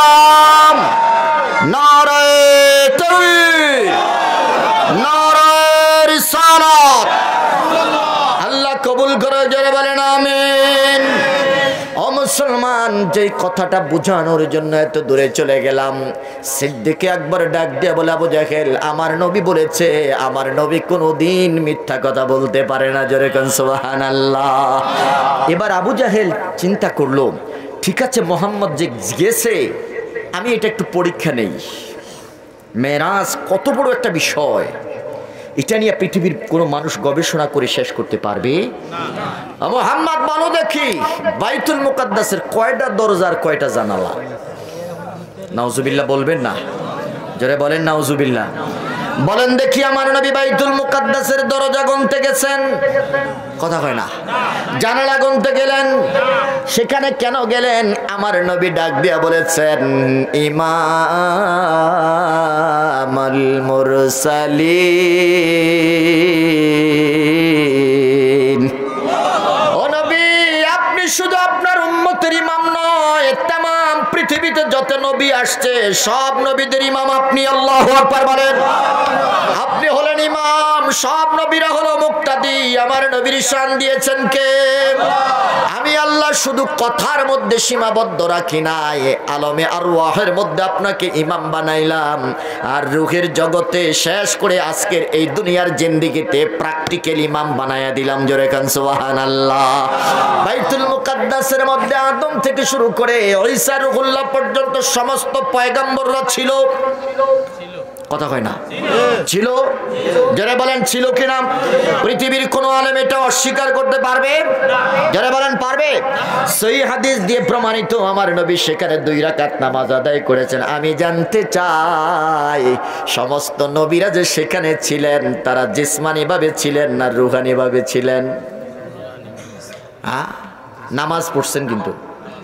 নারে তাকবীর, নারে রিসালাত। আল্লাহ কবুল করে, জোরে বলেন আমিন। ও মুসলমান, যেই কথাটা বুঝানোর জন্য এত দূরে চলে গেলাম, সিদ্দিক আকবর ডাক দিয়ে বলে, আবু জাহেল, আমার নবী বলেছে, আমার নবী কোনোদিন মিথ্যা কথা বলতে পারে না। জোরে কোন সুবহানাল্লাহ। এবার আবু জাহেল চিন্তা করলো, ঠিক আছে মোহাম্মদ যে গেছে, আমি এটা একটু পরীক্ষা নেই। মেরাজ কত বড় একটা বিষয়, এটা নিয়ে পৃথিবীর কোনো মানুষ গবেষণা করে শেষ করতে পারবে না। মুহাম্মদ বলো দেখি, বাইতুল মুকাদ্দাসের কয়টা দরজার কয়টা জানালা? নাউজুবিল্লাহ বলবেন না? জোরে বলেন নাউজুবিল্লাহ। বলেন দেখি, আমার নবী বাইতুল মুকাদ্দাসের দরজা গুনতে গেছেন? কথা কয় না। জানালা গুনতে গেলেন? সেখানে কেন গেলেন? আমার নবী ডাক দিয়া বলেছেন, ইমামুল মুরসালিন নবী আসছে, সব নবীদের ইমাম আপনি, আল্লাহু আকবার বলেন। আপনি হলেন ইমাম, সব নবীরা হলো মুক্তাদি। আমার নবীর শান দিয়েছেন কে? আমি আল্লাহ শুধু কথার মধ্যে সীমাবদ্ধ রাখি নাই, আলমে আরওয়াহের মধ্যে আপনাকে ইমাম বানাইলাম, আর রূহের জগতে শেষ করে আজকের এই দুনিয়ার জিন্দেগিতে প্র্যাকটিক্যাল ইমাম বানায়া দিলাম। জোরে কান সুবহানাল্লাহ। বাইতুল মুকাদ্দাসের মধ্যে আদম থেকে শুরু করে ঈসা রুহুল্লাহ পর্যন্ত সমস্ত পয়গম্বররা ছিল। কথা কয় না? ছিল। যারা বলেন ছিল কিনা? পৃথিবীর কোন আলেম এটা অস্বীকার করতে পারবে? যারা বলেন পারবে? সহিহ হাদিস দিয়ে প্রমাণিত, আমার নবী সেখানে দুই রাকাত নামাজ আদায় করেছেন। আমি জানতে চাই সমস্ত নবীরা যে সেখানে ছিলেন, তারা জিসমানি ভাবে ছিলেন না রুহানি ভাবে ছিলেন? হ্যাঁ, নামাজ পড়ছেন কিন্তু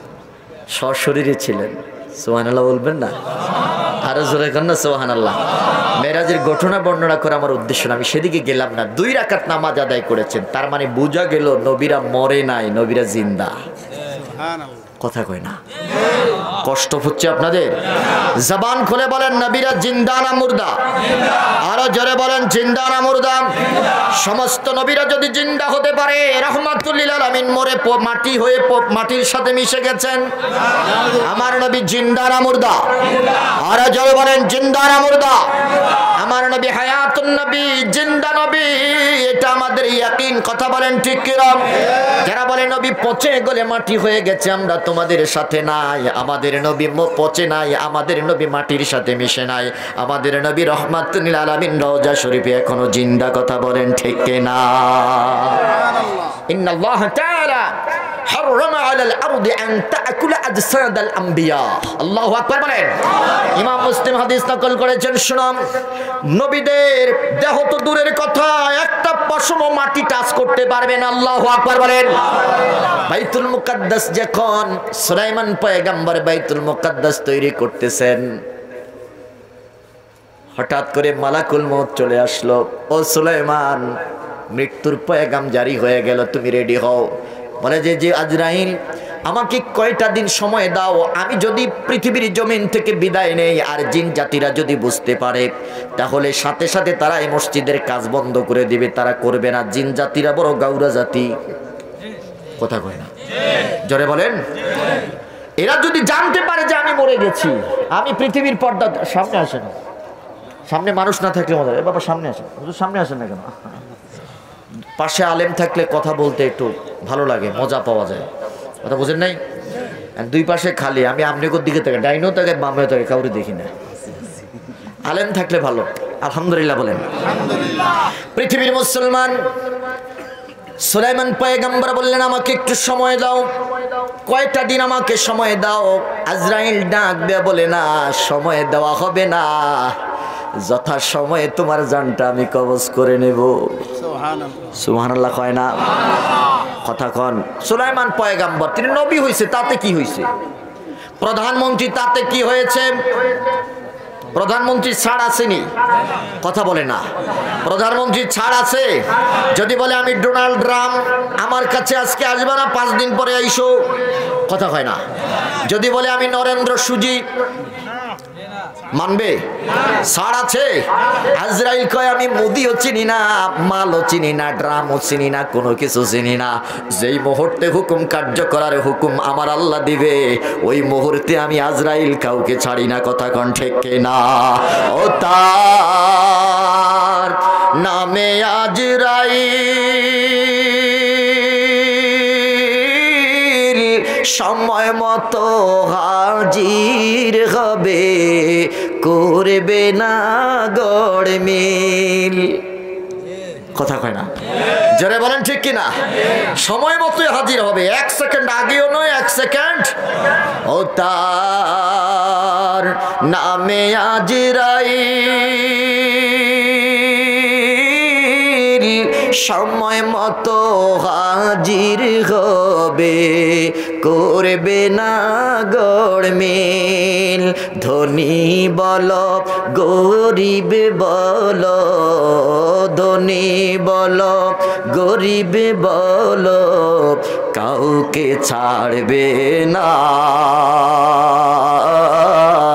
সশরীরে ছিলেন। সুবহানাল্লাহ বলবেন না? আরো জোরে করেন না সুবহানাল্লাহ। মেরাজের ঘটনা বর্ণনা করা আমার উদ্দেশ্য না, আমি সেদিকে গেলাম না। দুই রাকাত নামাজ আদায় করেছেন, তার মানে বোঝা গেল নবীরা মরে নাই, নবীরা জিন্দা। কথা কয় না? কষ্ট হচ্ছে আপনাদের? জবান খুলে বলেন নবীরা জিন্দা না মুর্দা? আরো জোরে বলেন জিন্দা না মুর্দা? সমস্ত নবীরা যদি জিন্দা হতে পারে, রাহমাতুল লিল আলামিন মরে মাটি হয়ে মাটির সাথে মিশে গেছেন। আমার নবী জিন্দা না মুর্দা? আরো জোরে বলেন জিন্দা না মুর্দা? আমার নবী হায়াতুন নবী, জিন্দা নবী, এটা আমাদের ইয়াকিন। কথা বলেন ঠিক কিরম? যারা বলে নবী পচে গলে মাটি হয়ে গেছে, আমরা তোমাদের সাথে নাই। আমাদের নবী পচে নাই, আমাদের নবী মাটির সাথে মিশে নাই। আমাদের নবী রহমাতুল লিল আলামিন রওজা শরীফে এখনো জিন্দা। কথা বলেন ঠিক কিনা? ইন্নাল্লাহ তাআলা হারামা আলাল আরদি আন তাকুলা আজসাদাল আম্বিয়া। আল্লাহু আকবার বলেন। ইমাম মুসলিম হাদিস নকল করেছেন, শুনুন, নবীদের দেহ তো দূরের কথা, একটা পশমও মাটি টাচ করতে পারবে না। আল্লাহু আকবার বলেন। বাইতুল মুকাদ্দাস যখন সুলাইমান পয়গম্বর বাইতুল মুকাদ্দাস তৈরি করতেছেন, হঠাৎ করে মালাকুল মউত চলে আসলো। ও সুলাইমান, মৃত্যুর পয়গাম জারি হয়ে গেল, তুমি রেডি হও। বলে যে যে আজরাইল, আমাকে কয়টা দিন সময় দাও, আমি যদি পৃথিবীর জমিন থেকে বিদায় নেই আর জিন জাতিরা যদি বুঝতে পারে, তাহলে সাথে সাথে তারা এই মসজিদের কাজ বন্ধ করে দিবে, তারা করবে না। জিন জাতিরা বড় গাউরা জাতি। কথা কয় না? জোরে বলেন। এরা যদি জানতে পারে যে আমি মরে গেছি, আমি পৃথিবীর পর্দা, সামনে আসেন, সামনে মানুষ না থাকলে মজা। এ বাবা সামনে আসেন, সামনে আসেন না কেন? পাশে আলেম থাকলে কথা বলতে একটু ভালো লাগে, মজা পাওয়া যায়। কথা বুঝেন নাই? দুই পাশে খালি, আমি আমনেকোর দিকে থাকে, ডাইনও থাকে বামেও থাকে, কাউরে দেখি না। আলেম থাকলে ভালো। আলহামদুলিল্লাহ বলেন। পৃথিবীর মুসলমান সুলাইমান পয়গম্বর বললেন, আমাকে একটু সময় দাও, কয়টা দিন আমাকে সময় দাও। আজরাইল ডাক দেয়া বলে, না, সময় দেওয়া হবে না, যথা সময়ে তোমার জানটা আমি কবজ করে নেব। সুবহানাল্লাহ কয় না? কথা কন। সুলাইমান পয়গম্বর, তিনি নবী হয়েছে, তাতে কি হয়েছে? প্রধানমন্ত্রী, তাতে কি হয়েছে? প্রধানমন্ত্রী ছাড় আসেনি? কথা বলে না। প্রধানমন্ত্রী ছাড় আছে? যদি বলে আমি ডোনাল্ড ট্রাম্প, আমার কাছে আজকে আসবে না, পাঁচ দিন পরে আইসো। কথা হয় না। যদি বলে আমি নরেন্দ্র সুজি, মানবে? ছাড় আছে? আজরাইল কয়, আমি মুদিও চিনি না, মালও চিনি না, ড্রামও চিনি না, কোনো কিছু চিনি না। যেই মুহূর্তে হুকুম কার্য করার হুকুম আমার আল্লাহ দিবে, ওই মুহূর্তে আমি আজরাইল কাউকে ছাড়ি না। কথা কন ঠিক কিনা? ও তার নামে আজরাইল সময় মতো হাজির হবে, করবে না গড়মিল। কথা কয় না? জোরে বলেন ঠিক কিনা? সময় মতোই হাজির হবে, এক সেকেন্ড আগেও নয়, এক সেকেন্ড। ও তার নামে আজরাইল সময় মতো হাজির হবে, করবে না গড়মিল। ধনী বল গরিব বল, ধনী বল গরিব বল, কাউকে ছাড়বে না।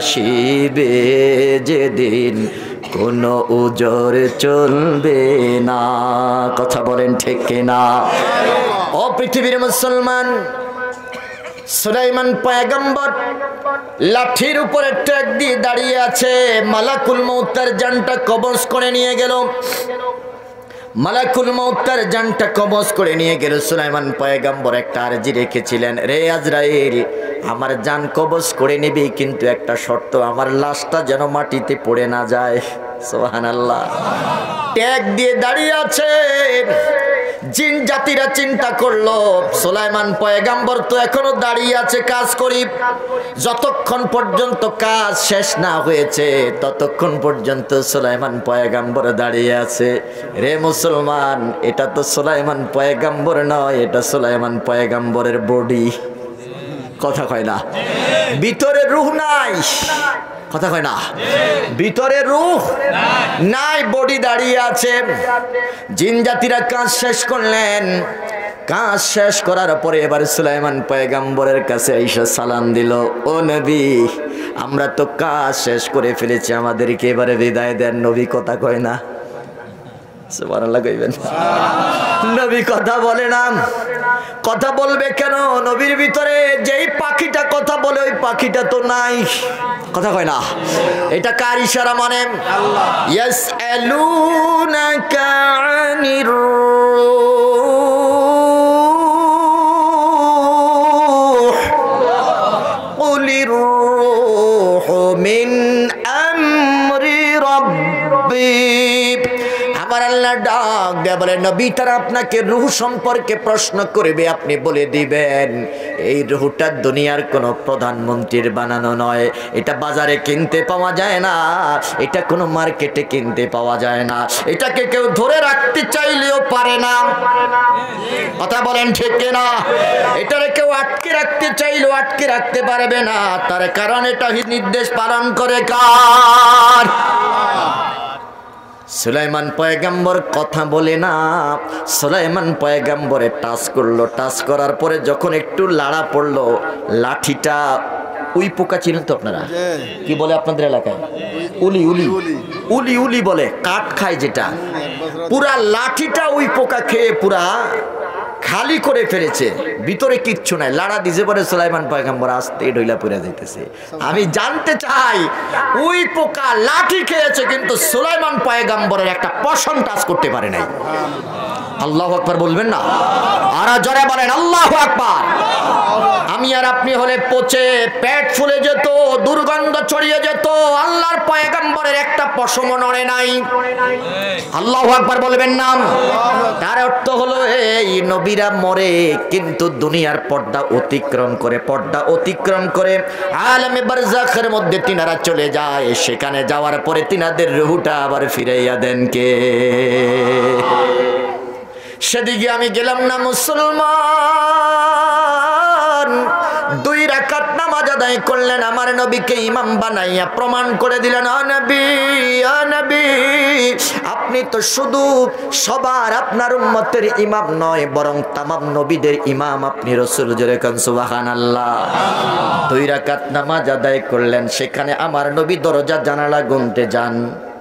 আসিবে যেদিন কোনো উজর চলবে না। কথা বলেন ঠিক কিনা? ও পৃথিবীর মুসলমান, সুলাইমান পয়গম্বর লাঠির উপরে ট্যাগ দিয়ে দাঁড়িয়ে আছে। মালাকুল মউত তার জানটা কবজ করে নিয়ে গেল। মালাকুল মউত তার জানটা কবজ করে নিয়ে গেল। সুলাইমান পয়গম্বর একটা আরজি রেখেছিলেন, রে আজরাইল, আমার জান কবজ করে নিবি, কিন্তু একটা শর্ত, আমার লাশটা যেন মাটিতে পড়ে না যায়। সুবহানাল্লাহ। ট্যাগ দিয়ে দাঁড়িয়ে আছে। জিন জাতিরা চিন্তা করলো, সুলাইমান পয়গম্বর তো এখনো দাঁড়িয়ে আছে, কাজ করি। যতক্ষণ পর্যন্ত কাজ শেষ না হয়েছে ততক্ষণ পর্যন্ত সুলাইমান পয়গম্বর দাঁড়িয়ে আছে। রে মুসলমান, এটা তো সুলাইমান পয়গম্বর নয়, এটা সুলাইমান পয়গম্বরের বডি। কথা কয় না? ভিতরে রূহ নাই। কথা কয় না? ভিতরে রূহ নাই, বডি দাঁড়িয়ে আছে। জিন জাতিরা কাজ শেষ করলেন। কাজ শেষ করার পরে এবার সুলাইমান পয়গম্বরের কাছে আইসা সালাম দিল, ও নবী, আমরা তো কাজ শেষ করে ফেলেছি, আমাদেরকে এবারে বিদায় দেন। নবী কথা কয় না? সুবহানাল্লাহ কইবেন? নবী কথা বলে না। কথা বলবে কেন? নবীর ভিতরে যেই পাখিটা কথা বলে ওই পাখিটা তো নাই। কথা কয় না? এটা কার ইশারা মানে? ইয়াসআলুনাকা আনির রূহ কুলির রূহু মিন আমরি রাব্বি। আমার আল্লাহ ডাক দেয়া বলে, নবী, তারা আপনাকে রূহ সম্পর্কে প্রশ্ন করবে, আপনি বলে দিবেন এই রূহটা দুনিয়ার কোনো প্রধানমন্ত্রীর বানানো নয়, এটা বাজারে কিনতে পাওয়া যায় না, এটা কোনো মার্কেটে কিনতে পাওয়া যায় না, এটাকে কেউ ধরে রাখতে চাইলেও পারে না। কথা বলেন ঠিক কিনা? এটারে কেউ আটকে রাখতে চাইলেও আটকে রাখতে পারবে না, তার কারণ এটা নির্দেশ পালন করে কার? সুলাইমান পয়গম্বর কথা বলে না। সুলাইমান পয়গম্বরে টাচ করলো, টাচ করার পরে যখন একটু লাড়া পড়লো, লাঠিটা উই পোকা চিনেন তো আপনারা? কি বলে আপনাদের এলাকায়? উলি উলি উলি উলি বলে, কাঠ খায় যেটা। পুরা লাঠিটা উই পোকা খেয়ে পুরা খালি করে ফেলেছে, ভিতরে কিচ্ছু নাই। লাড়া দিতে পারে সুলাইমান পয়গম্বর আস্তে ঢইলা পড়ে যাইতেছে। আমি জানতে চাই, ওই পোকা লাঠি খেয়েছে কিন্তু সুলাইমান পয়গম্বরের একটা পশম টাচ করতে পারে নাই। আল্লাহু আকবার বলবেন না? আর জোরে বলেন আল্লাহু আকবার। আমি আর আপনি হলে পচে পেট ফুলে যেত, দুর্গন্ধ ছড়িয়ে যেত, আল্লাহর পয়গম্বরের একটা পশমও নড়ে নাই। আল্লাহু আকবার বলবেন না? তার অর্থ হলো এই নবীরা মরে কিন্তু দুনিয়ার পর্দা অতিক্রম করে, পর্দা অতিক্রম করে আলামে বারজাখের মধ্যে তিনারা চলে যায়। সেখানে যাওয়ার পরে তিনাদের রূহটা আবার ফিরাইয়া দেন কে? সেদিকে আমি গেলাম না মুসলমান। দুই রাকাত নামাজ আদায় করলেন, আমার নবীকে ইমাম বানাইয়া প্রমাণ করে দিলেন, ও নবী, ও নবী, আপনি তো শুধু সবার আপনার উম্মতের ইমাম নয়, বরং তামাম নবীদের ইমাম আপনি। রাসূল জোরে কান সুবহানাল্লাহ। দুই রাকাত নামাজ আদায় করলেন, সেখানে আমার নবী দরজা জানালা গুনতে যান।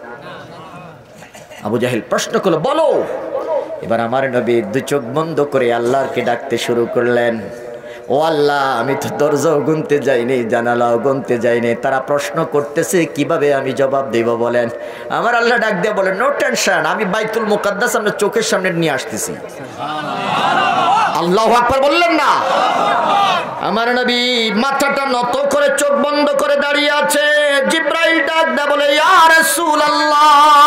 আবু জাহেল প্রশ্ন করলো, বলো। এবার আমার নবী দুই চোখ বন্ধ করে আল্লাহকে ডাকতে শুরু করলেন, ও আল্লাহ, আমি তো দরজাও গুনতে যাইনি, জানালাও গুনতে যাইনি, তারা প্রশ্ন করতেছে কিভাবে আমি জবাব দেব বলেন? আমার আল্লাহ ডাক দিয়ে বলেন, নো টেনশন, আমি বাইতুল মুকাদ্দাস আমরা চোখের সামনে নিয়ে আসতেছি। আল্লাহু আকবার বললেন না? আমার নবী মাথাটা নত করে চোখ বন্ধ করে দাঁড়িয়ে আছে। জিব্রাইল ডাক দেয়া বলে, ইয়া রাসূলুল্লাহ,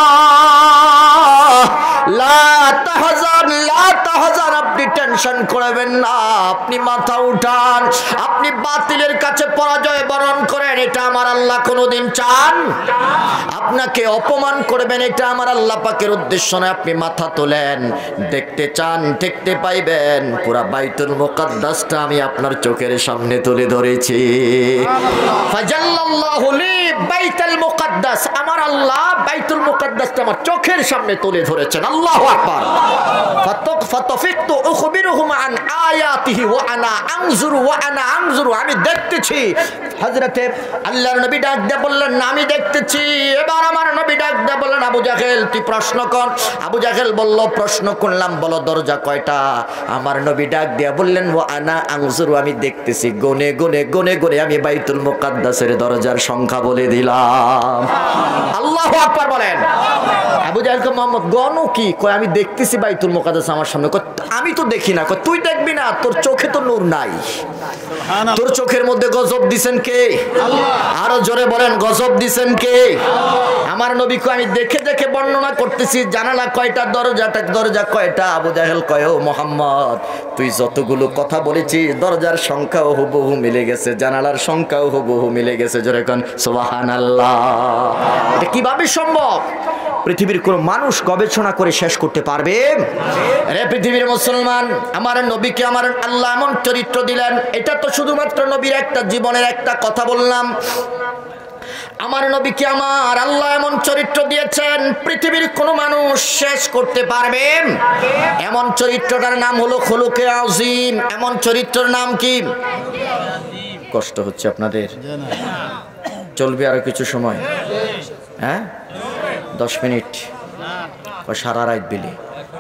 লা তাহজান, লা তাহজান, আপনি টেনশন করবেন না, আপনি মাথা উঠান, আপনি বাতিলের কাছে পরাজয় বরণ করেন, এটা আমার আল্লাহ কোনোদিন চান? আপনাকে অপমান করবেন এটা আমার আল্লাহ পাকের উদ্দেশ্য নয়, আপনি মাথা তোলেন। দেখতে চান, দেখতে পাইবেন, পুরা বাইতুল মুকাদ্দাসটা আমি আপনার চোখের সামনে তুলে ধরেছি। ফাজাল্লাল্লাহু লি বাইতুল মুকাদ্দাস, আমার আল্লাহ বাইতুল মুকাদ্দাসটা আমার চোখের সামনে তুলে ধরেছেন। আল্লাহু আকবার। ফাতাফিকতু উখবিরুহুম আন আয়াতিহি ওয়া আনা আনজুরু ওয়া আনা আনজুরু, আমি দেখতেছি হযরতে আল্লাহর নবী ডাক দিয়ে বললেন আমি দেখতেছি। এবার আমার নবী ডাক দিয়ে বললেন আবু জাহেল তুই প্রশ্ন কর। আবু জাহেল বলল প্রশ্ন করলাম, বলো দরজা কয়টা? আমার নবী ডাক দিয়ে বললেন ওয়া আনা আনজুরু, আমি দেখতেছি গনে গনে গনে গনে আমি বাইতুল মুকাদ্দাসের দরজার সংখ্যা বলে দিলাম। আল্লাহু আকবার বলেন। আবু জাহেল কয় মোহাম্মদ গনো কি? কয় আমি দেখতেছি বাইতুল মুকাদ্দাস আমার সামনে। কয় আমি তো দেখি না। কয় তুই দেখবি না, তোর চোখে তো নূর নাই। তোর চোখের মধ্যে গজব দিছেন কে? আল্লাহ। আরো জোরে বলেন গজব দিছেন কে? আমার নবী কয় আমি দেখে দেখে বর্ণনা করতেছি জানালা কয়টা, দরজাটা দরজা কয়টা। আবু জাহেল কয় ও মুহাম্মদ তুই যতগুলো কথা বলেছিস দরজার সংখ্যাও হুবহু মিলে গেছে, জানালার সংখ্যাও হুবহু মিলে গেছে। জোরে কোন সুবহানাল্লাহ। এটা কিভাবে সম্ভব? পৃথিবীর কোন মানুষ গবেষণা করে শেষ করতে পারবে? রে পৃথিবীর মুসলমান, আমার নবীকে আমার আল্লাহ এমন চরিত্র দিলেন। এটা তো শুধুমাত্র নবীর একটা জীবনের একটা কথা বললাম। আমার নবীকে আমার আল্লাহ এমন চরিত্র দিয়েছেন পৃথিবীর কোন মানুষ শেষ করতে পারবে? এমন চরিত্রটার নাম হলো খুলুকে আযীম। এমন চরিত্রের নাম কি? কষ্ট হচ্ছে আপনাদের? চলবে আরো কিছু সময়? হ্যাঁ দশ মিনিট সারা রাত বিলি।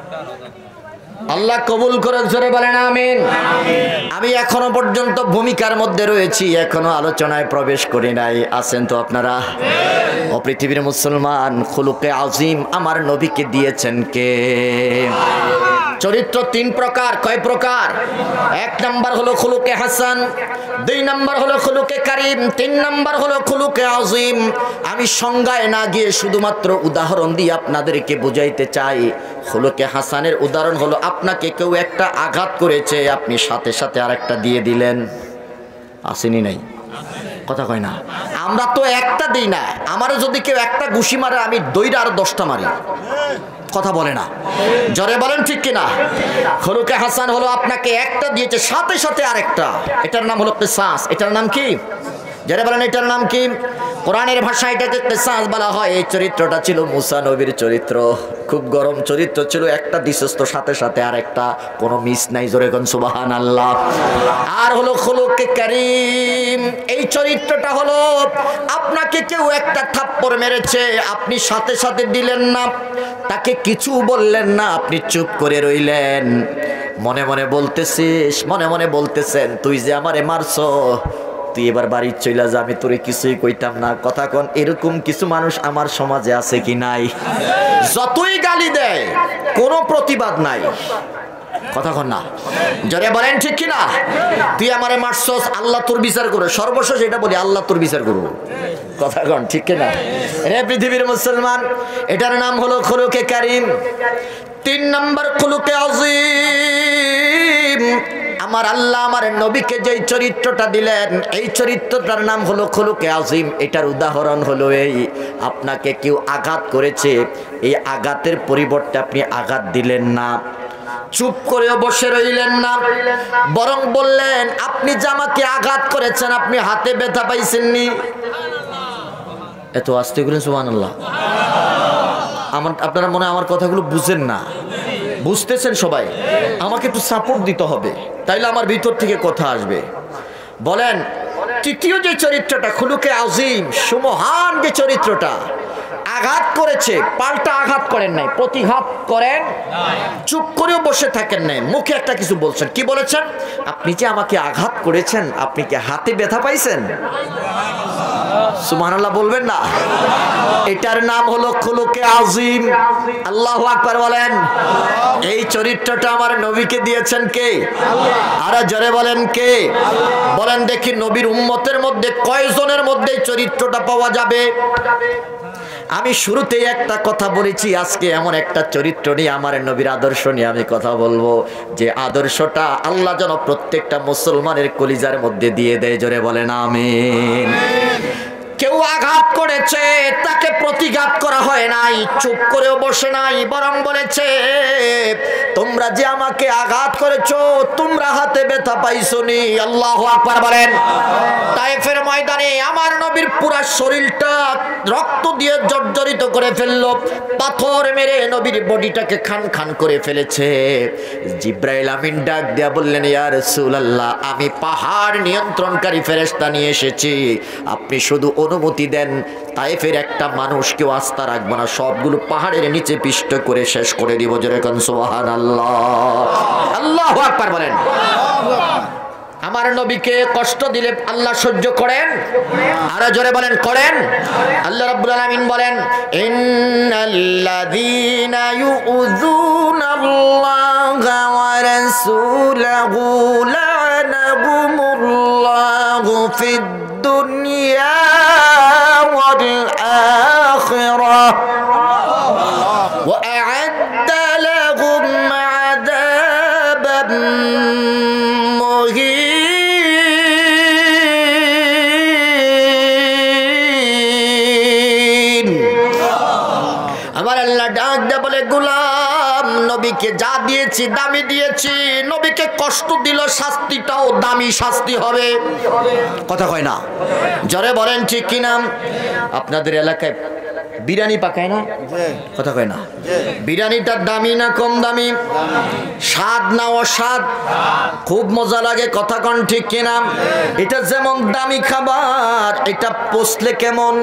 আল্লাহ কবুল করে জোরে বলেন আমিন। আমি এখনো পর্যন্ত ভূমিকার মধ্যে রয়েছি, এখনো আলোচনায় প্রবেশ করি নাই। আছেন তো আপনারা? ও পৃথিবীর মুসলমান, খুলুকে আযীম আমার নবীকে দিয়েছেন কে? চরিত্র তিন প্রকার। কয় প্রকার? এক নাম্বার হলো খুলুকে হাসান, দুই নাম্বার হলো খুলুকে কারীম, তিন নাম্বার হলো খুলুকে আযীম। আমি সংজ্ঞায় না গিয়ে শুধুমাত্র উদাহরণ দিয়ে আপনাদেরকে বুঝাইতে চাই। খুলুকে হাসানের উদাহরণ হলো আপনাকে কেউ একটা আঘাত করেছে, আপনি সাথে সাথে আরেকটা দিয়ে দিলেন। আসেনি নাই? কথা কয় না। আমরা তো একটা দিই না। আমারও যদি কেউ একটা ঘুষি মারে আমি দইরা আর দশটা মারি। কথা বলে না, জোরে বলেন ঠিক কিনা? খুলুকে হাসান হলো আপনাকে একটা দিয়েছে সাথে সাথে আরেকটা, এটার নাম হলো কিসাস। এটার নাম কি? যারা বলেন এটার নাম কি? কোরআনের ভাষায় এটাকে কিসাস বলা হয়। এই চরিত্রটা ছিল মুসা নবীর চরিত্র, খুব গরম চরিত্র ছিল। একটা দিশস্ত সাথে সাথে আরেকটা, কোনো মিস নাই। জোরে কোন সুবহানাল্লাহ। আর হলো খুলুকে কারীম, এই চরিত্রটা হলো আপনাকে কেউ একটা থাপ্পড় মেরেছে, আপনি সাথে সাথে দিলেন না, তাকে কিছু বললেন না, আপনি চুপ করে রইলেন। মনে মনে বলতেছিস, মনে মনে বলতেছেন তুই যে আমারে মারছো, তুই এবার বাড়ি চইলা যা, আমি তোরে কিছুই কইতাম না। কথা কন, এরকম কিছু মানুষ আমার সমাজে আছে কি নাই? যতই গালি দেয় কোনো প্রতিবাদ নাই। কথা কন না, জোরে বলেন ঠিক কিনা? তুই আমারে মারছস, আল্লাহ তোর বিচার করবে। সর্বশেষ এটা বলি, আল্লাহ তোর বিচার করবো। কথা কন ঠিক কিনা? রে পৃথিবীর মুসলমান, এটার নাম হলো খুলুকে কারীম। তিন নম্বর খুলুকে আযীম। আমার আল্লাহ আমার নবীকে যেই চরিত্রটা দিলেন, এই চরিত্রটার নাম হলো খুলুকে আযীম। এটার উদাহরণ হলো এই, আপনাকে কেউ আঘাত করেছে, এই আঘাতের পরিবর্তে আপনি আঘাত দিলেন না, চুপ করে বসে রইলেন না, বরং বললেন আপনি যে আমাকে আঘাত করেছেন আপনি হাতে ব্যথা পাইছেননি। এত আস্তে করে সুবহানাল্লাহ। আমার আপনারা মনে হয় আমার কথাগুলো বুঝেন না, বুঝতেছেন সবাই? আমাকে একটু সাপোর্ট দিতে হবে, তাইলে আমার ভিতর থেকে কথা আসবে। বলেন তৃতীয় যে চরিত্রটা খুলুকে আযীম, সুমহান যে চরিত্রটা, আঘাত করেছে পাল্টা আঘাত করেন নাই, প্রতিঘাত করেন, চুপ করেও বসে থাকেন নাই, মুখে একটা কিছু বলছেন। কি বলেছেন? আপনি যে আমাকে আঘাত করেছেন, আপনি কি হাতে ব্যথা পাইছেন? সুবহানাল্লাহ বলবেন না? এটার নাম হলো খুলুকে আযীম। আল্লাহু আকবার বলেন। এই চরিত্রটা আমার নবীকে দিয়েছেন কে? আরে জোরে বলেন কে? বলেন দেখি নবীর উম্মতের মধ্যে কয়জনের মধ্যে এই চরিত্রটা পাওয়া যাবে? আমি শুরুতেই একটা কথা বলেছি, আজকে এমন একটা চরিত্র নিয়ে, আমার নবীর আদর্শ নিয়ে আমি কথা বলবো, যে আদর্শটা আল্লাহ যেন প্রত্যেকটা মুসলমানের কলিজার মধ্যে দিয়ে দেয়। জোরে বলেন আমিন। কেউ আঘাত করেছে, তাকে প্রতিঘাত করা হয় নাই, চুপ করেও বসে নাই, বরং বলেছে তোমরা যে আমাকে আঘাত করেছো তোমরা হাতে ব্যথা পাইছোনি। আল্লাহু আকবার বলেন। তায়েফের ময়দানে আমার নবীর পুরা শরীরটা রক্ত দিয়ে জর্জরিত করে ফেললো, পাথর মেরে নবীর বডিটাকে খান খান করে ফেলেছে। জিব্রাইল আমিন ডাক দিয়া বললেন, ইয়া রাসূলুল্লাহ, আমি পাহাড় নিয়ন্ত্রণকারী ফেরেশতা নিয়ে এসেছি, আপনি শুধু অনুমতি দেন, তায়েফের একটা মানুষকেও আস্থা রাখবো না, সবগুলো পাহাড়ের নিচে পিষ্ট করে শেষ করে দিব। জোরে কোন সুবহানাল্লাহ, আল্লাহু আকবার বলেন। আমার নবীকে কষ্ট দিলে আল্লাহ সহ্য করেন? আরো জোরে বলেন, করেন। আল্লাহ রাব্বুল আলামিন বলেন, ইন্নাল্লাযীনা ইউযুনাল্লাহা ওয়া রাসূলাহু লা'নাহুমুল্লাহু ফিদ দুনিয়া ওয়াল আখিরাহ ওয়া আ'আদ্দা লাহুম আযাবান মুহিন। আমার আল্লাহ ডাক দে বলে, গোলাম, নবীকে যা দিয়েছি দামি দিয়েছি, নবীকে কষ্ট দিল, শাস্তিটাও দামি শাস্তি হবে। কথা কয় না, জোরে বলেন ঠিক কিনা? আপনাদের এলাকায় বিরিয়ানি পাকায় না? কথা কয় না। বিরিয়ানিটার দামি না কম দামি? স্বাদ না অস্বাদ? খুব মজা লাগে, কথা কন ঠিক কিনা? এটা যেমন দামি খাবার, এটা পোষলে কেমন?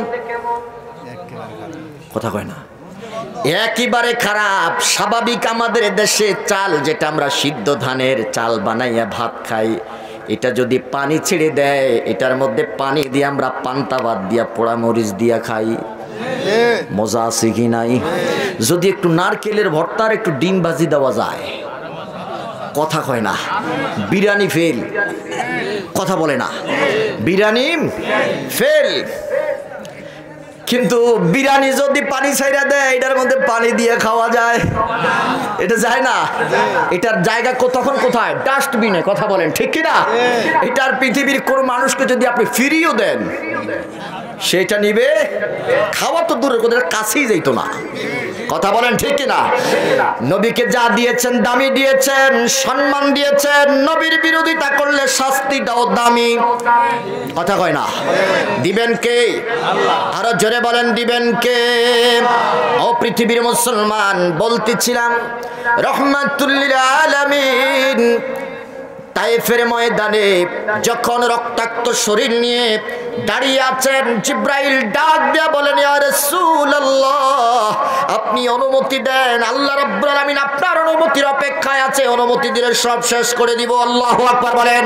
কথা কয় না, একেবারে খারাপ। স্বাভাবিক আমাদের দেশে চাল, যেটা আমরা সিদ্ধ ধানের চাল বানাইয়া ভাত খাই, এটা যদি পানি ছেড়ে দেয়, এটার মধ্যে পানি দিয়ে আমরা পান্তা ভাত দিয়া পোড়া মরিচ দিয়া খাই, মজা আছে কি নাই? যদি একটু নারকেলের ভর্তার একটু ডিম ভাজি দেওয়া যায়, কথা কয় না, বিরিয়ানি ফেল। কথা বলে না, বিরিয়ানি ফেল। কিন্তু বিরিয়ানি যদি পানি ছাইরা দেয়, এটার মধ্যে পানি দিয়ে খাওয়া যায়? এটা যায় না। এটার জায়গা তখন কোথায়? ডাস্টবিনে। কথা বলেন ঠিক কিনা? এটার পৃথিবীর কোন মানুষকে যদি আপনি ফিরিয়েও দেন, সেটা নিবে? খাওয়া তো দূরের কথা, কাছেই যাইতো না। কথা বলেন ঠিক কিনা? নবীকে যা দিয়েছেন দামি দিয়েছেন, সম্মান দিয়েছেন, নবীর বিরোধিতা করলে শাস্তিটাও দামি। কথা কয় না, দিবেন কে? আরো জোরে বলেন, দিবেন কে? ও পৃথিবীর মুসলমান, বলতেছিলাম রাহমাতুল লিল আলামিন তায়েফের ময়দানে যখন রক্তাক্ত শরীর নিয়ে দাঁড়িয়ে আছেন, জিব্রাইল ডাক দিয়া বলেন, ইয়া রাসূলুল্লাহ, আপনি অনুমতি দেন, আল্লাহ রাব্বুল আলামিন আপনার অনুমতির অপেক্ষায় আছে, অনুমতি দিলে সব শেষ করে দিব। আল্লাহু আকবার বলেন।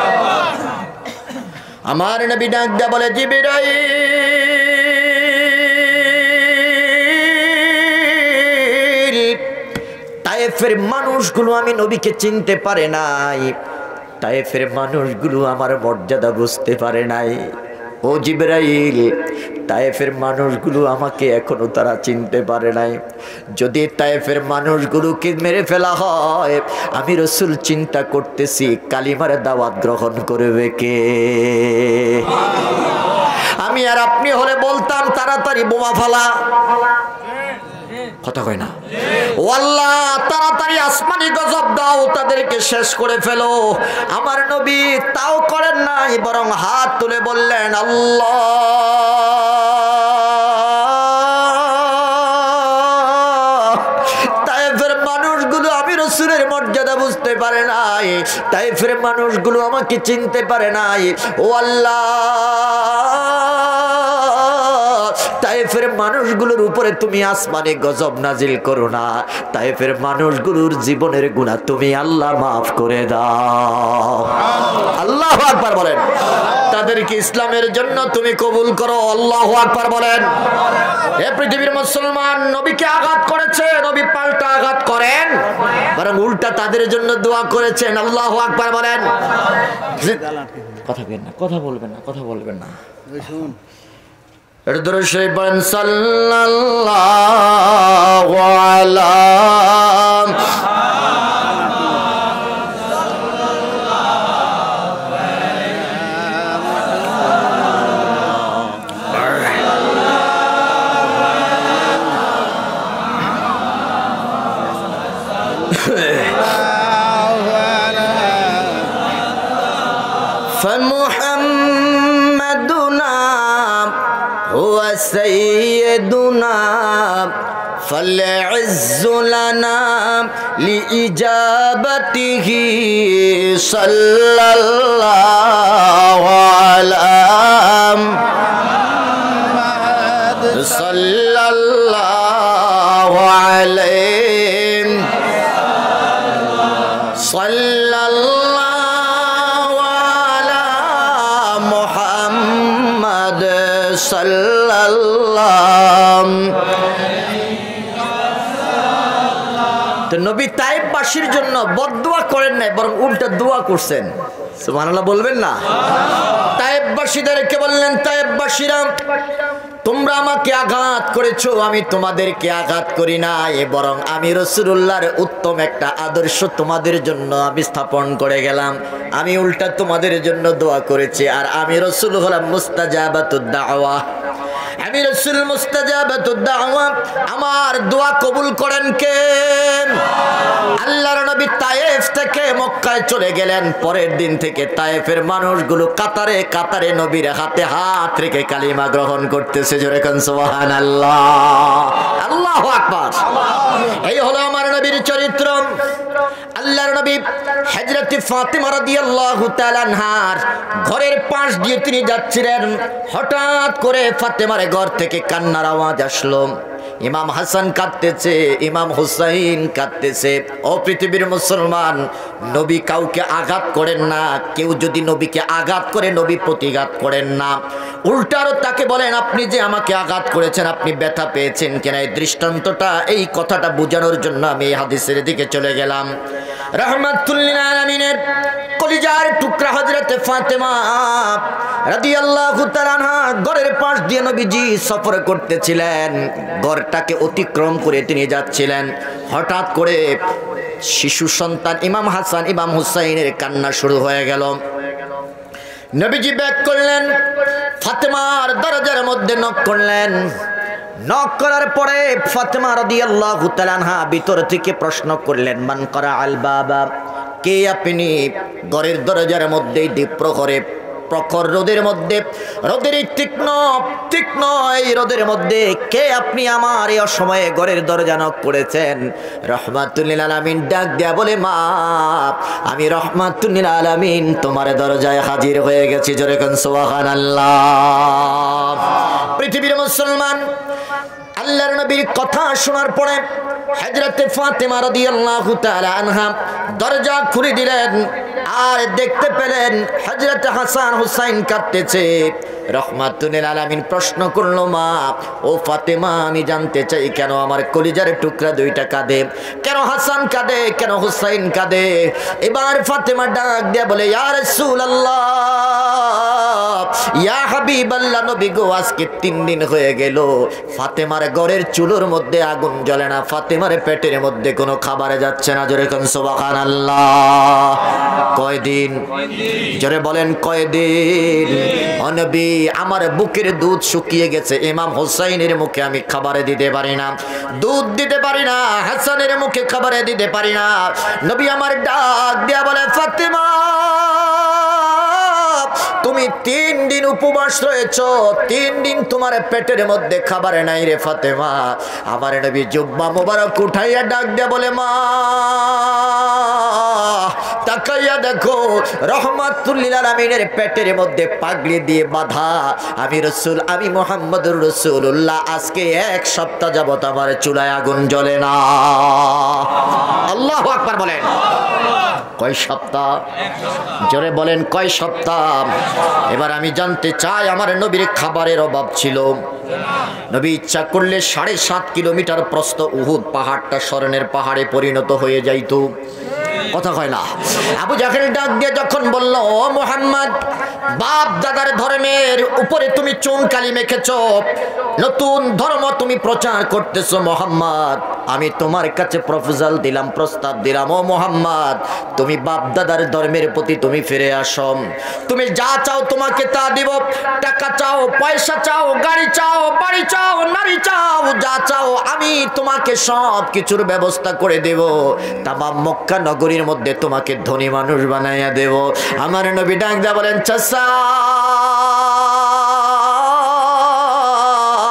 আমার নবী ডাক দিয়া বলে, জিবরাইল, তায়েফের মানুষগুলো আমি নবীকে চিনতে পারে নাই, তায়েফের মানুষগুলো আমার মর্যাদা বুঝতে পারে নাই। ও জিবরাইল, তায়েফের মানুষগুলো আমাকে এখনো তারা চিনতে পারে নাই। যদি তায়েফের মানুষগুলোকে মেরে ফেলা হয়, আমি রাসূল চিন্তা করতেছি কালিমার দাওয়াত গ্রহণ করবে কে? আমি আর আপনি হলে বলতাম তাড়াতাড়ি বোমা ফালা। কথা কয় না, ও আল্লাহ তাড়াতাড়ি আসমানি গজব দাও, তাদেরকে শেষ করে ফেলো। আমার নবী তাও করেন নাই, বরং হাত তুলে বললেন, আল্লাহ, তায়েফের মানুষগুলো আমি রাসূলের মর্যাদা বুঝতে পারে নাই, তায়েফের মানুষগুলো আমাকে চিনতে পারে নাই। ও আল্লাহ, তায়েফের মানুষগুলোর উপরে তুমি আসমানে গজব নাজিল করো না, তায়েফের মানুষগুলোর জীবনের গুনাহ তুমি আল্লাহ মাফ করে দাও। আল্লাহু আকবার বলেন। তাদেরকে ইসলামের জন্য তুমি কবুল করো। আল্লাহু আকবার বলেন। এ পৃথিবীর মুসলমান, নবীকে আঘাত করেছে, নবী পাল্টা আঘাত করেন, বরং উল্টা তাদের জন্য দোয়া করেছেন। আল্লাহু আকবার বলেন। কথা বলবেন না, কথা বলবেন না, কথা বলবেন না। শুন, দরুদ শরীফ পড়েন, সাল্লাল্লাহু আলা فمحمدنا سيدنا فالعز لنا لإجابته صلى الله على محمد صلى الله عليه صلى الله على محمد صلى الله। তো নবী তায়েফবাসীর জন্য বদদুয়া করেন নাই, বরং উল্টা দোয়া করছেন। সুবহানাল্লাহ বলবেন না? তায়েফবাসীদেরকে বললেন, তায়েফবাসীরা তোমরা আমাকে আঘাত করেছো, আমি তোমাদেরকে আঘাত করি নাই, বরং আমি রাসূলুল্লাহর উত্তম একটা আদর্শ তোমাদের জন্য আমি স্থাপন করে গেলাম। আমি উল্টা তোমাদের জন্য দোয়া করেছি। আর আমি রাসূল হলাম মুস্তাজাবাতুদ দাওয়া, আমি রাসূল মুস্তাজাবাতুদ দাওয়া। আমার দোয়া কবুল করেন কে? আল্লাহর নবী তায়েফ থেকে মক্কায় চলে গেলেন। পরের দিন থেকে তায়েফের মানুষগুলো কাতারে কাতারে নবীর হাতে হাত রেখে কালিমা গ্রহণ করতেছে। জোরে কোন সুবহানাল্লাহ, আল্লাহু আকবার। এই হলো আমার নবীর চরিত্র। আল্লাহর নবী হযরত ফাতিমা রাদিয়াল্লাহু তাআলা আনহার ঘরের পাশ দিয়ে তিনি যাচ্ছিলেন। হঠাৎ করে ফাতেমার ঘর থেকে কান্নার আওয়াজ আসলো। ইমাম হাসান কাঁদতেছে, ইমাম হুসাইন কাঁদতেছে। ও পৃথিবীর মুসলমান, নবী কাউকে আঘাত করেন না। কেউ যদি নবীকে আঘাত করে, নবী প্রতিঘাত করেন না। উল্টারও তাকে বলেন, আপনি যে আমাকে আঘাত করেছেন, আপনি ব্যথা পেয়েছেন কেন? এই দৃষ্টান্তটা, এই কথাটা বোঝানোর জন্য আমি এই হাদিসের দিকে চলে গেলাম। রাহমাতুল লিল আলামিনের কলিজার টুকরা হযরত ফাতেমা রাদিয়াল্লাহু তাআলা আনহা ঘরের পাশ দিয়ে নবীজি সফর করতেছিলেন। ঘরটাকে অতিক্রম করে তিনি যাচ্ছিলেন। হঠাৎ করে শিশু সন্তান ইমাম হাসান ইমাম হুসাইনের কান্না শুরু হয়ে গেল। নবীজি ব্যাক করলেন, ফাতেমার দরজার মধ্যে নক করলেন। নক করার পরে ফাতেমা রাদিয়াল্লাহু তাআলা আনহা ভিতর থেকে প্রশ্ন করলেন, মান করা আল বাবা, কে আপনি? ঘরের দরজার মধ্যে দ্বীপ্রহরে প্রখর রোদের মধ্যে, রোদের তীক্ষ্ণ তীক্ষ্ণ এই রোদের মধ্যে কে আপনি আমার এই অসময়ে ঘরের দরজা নক করেছেন? রহমাতুল লিল আলামিন ডাক দেয়া বলে, মা আমি রহমাতুল লিল আলামিন তোমার দরজায় হাজির হয়ে গেছি। জোরে কোন সুবহানাল্লাহ। পৃথিবীর মুসলমান, আল্লাহর নবীর কথা শোনার পরে হযরত ফাতেমা রাদিয়াল্লাহু তাআলা আনহা দরজা খুলে দিলেন। আর দেখতে পেলেন হযরত হাসান হুসাইন কাঁদতেছে। রহমাতুল লিল আলামিন প্রশ্ন করলো, মা ও ফাতেমা, আমি জানতে চাই কেন আমার কলিজার টুকরা দুইটা কাঁদে? কেন হাসান কাঁদে? কেন হুসাইন কাঁদে? এবার ফাতেমা ডাক দিয়ে বলে, ইয়া রাসূলুল্লাহ, ইয়া হাবিবাল্লাহ, নবী গো, আজকে তিন দিন হয়ে গেল ফাতেমার ঘরের চুলোর মধ্যে আগুন জ্বলে না, ফাতেমার পেটের মধ্যে কোনো খাবার যাচ্ছে না। জোরে কোন সুবহানাল্লাহ। কয়দিন? জোরে বলেন কয়দিন? ও নবী, আমার বুকের দুধ শুকিয়ে গেছে, ইমাম হুসাইনের মুখে আমি খাবারে দিতে পারি না, দুধ দিতে পারি না, হাসানের মুখে খাবারে দিতে পারি না। নবী আমার ডাক দিয়া বলে, ফাতেমা, তুমি তিন দিন উপবাস রয়েছ, তিন দিন তোমার পেটের মধ্যে খাবার নাই রে ফাতেমা। আমার নবী জুব্বা মোবারক উঠাইয়া ডাক দিয়া বলে, মা তাকাইয়া দেখো, রহমাতুল লিল আলামিনের পেটের মধ্যে পাগড়ি দিয়ে বাঁধা আমি রাসূল, আমি মুহাম্মদুর রাসূলুল্লাহ, আজকে এক সপ্তাহ যাবত আমার চুলায় আগুন জ্বলে না। আল্লাহু আকবার বলেন। কয় সপ্তাহ? জোরে বলেন কয় সপ্তাহ? এবার আমি জানতে চাই, আমার নবীর খাবারের অভাব ছিল? নবী ইচ্ছা করলে সাড়ে সাত কিলোমিটার প্রস্থ উহুদ পাহাড়টা স্মরণের পাহাড়ে পরিণত হয়ে যাইত। কথা কয় না? আবু জাহেল ডাক দিয়ে যখন বলল, ও মুহাম্মদ, বাপ দাদার ধর্মের উপরে তুমি চুন কালি মেখেছ, নতুন ধর্ম তুমি প্রচার করতেছো মুহাম্মদ, আমি তোমার কাছে প্রপোজাল দিলাম, প্রস্তাব দিলাম, ও মুহাম্মদ, তুমি বাপ দাদার ধর্মের প্রতি তুমি ফিরে আসো। তুমি যা চাও তোমাকে তা দিব, টাকা চাও, পয়সা চাও, গাড়ি চাও, বাড়ি চাও, নারী চাও, যা চাও আমি তোমাকে সব কিছুর ব্যবস্থা করে দেব। তামাম মক্কা নগরীর মধ্যে তোমাকে ধনী মানুষ বানাইয়া দেব। আমার নবী ডাক দা বলেন, চাচা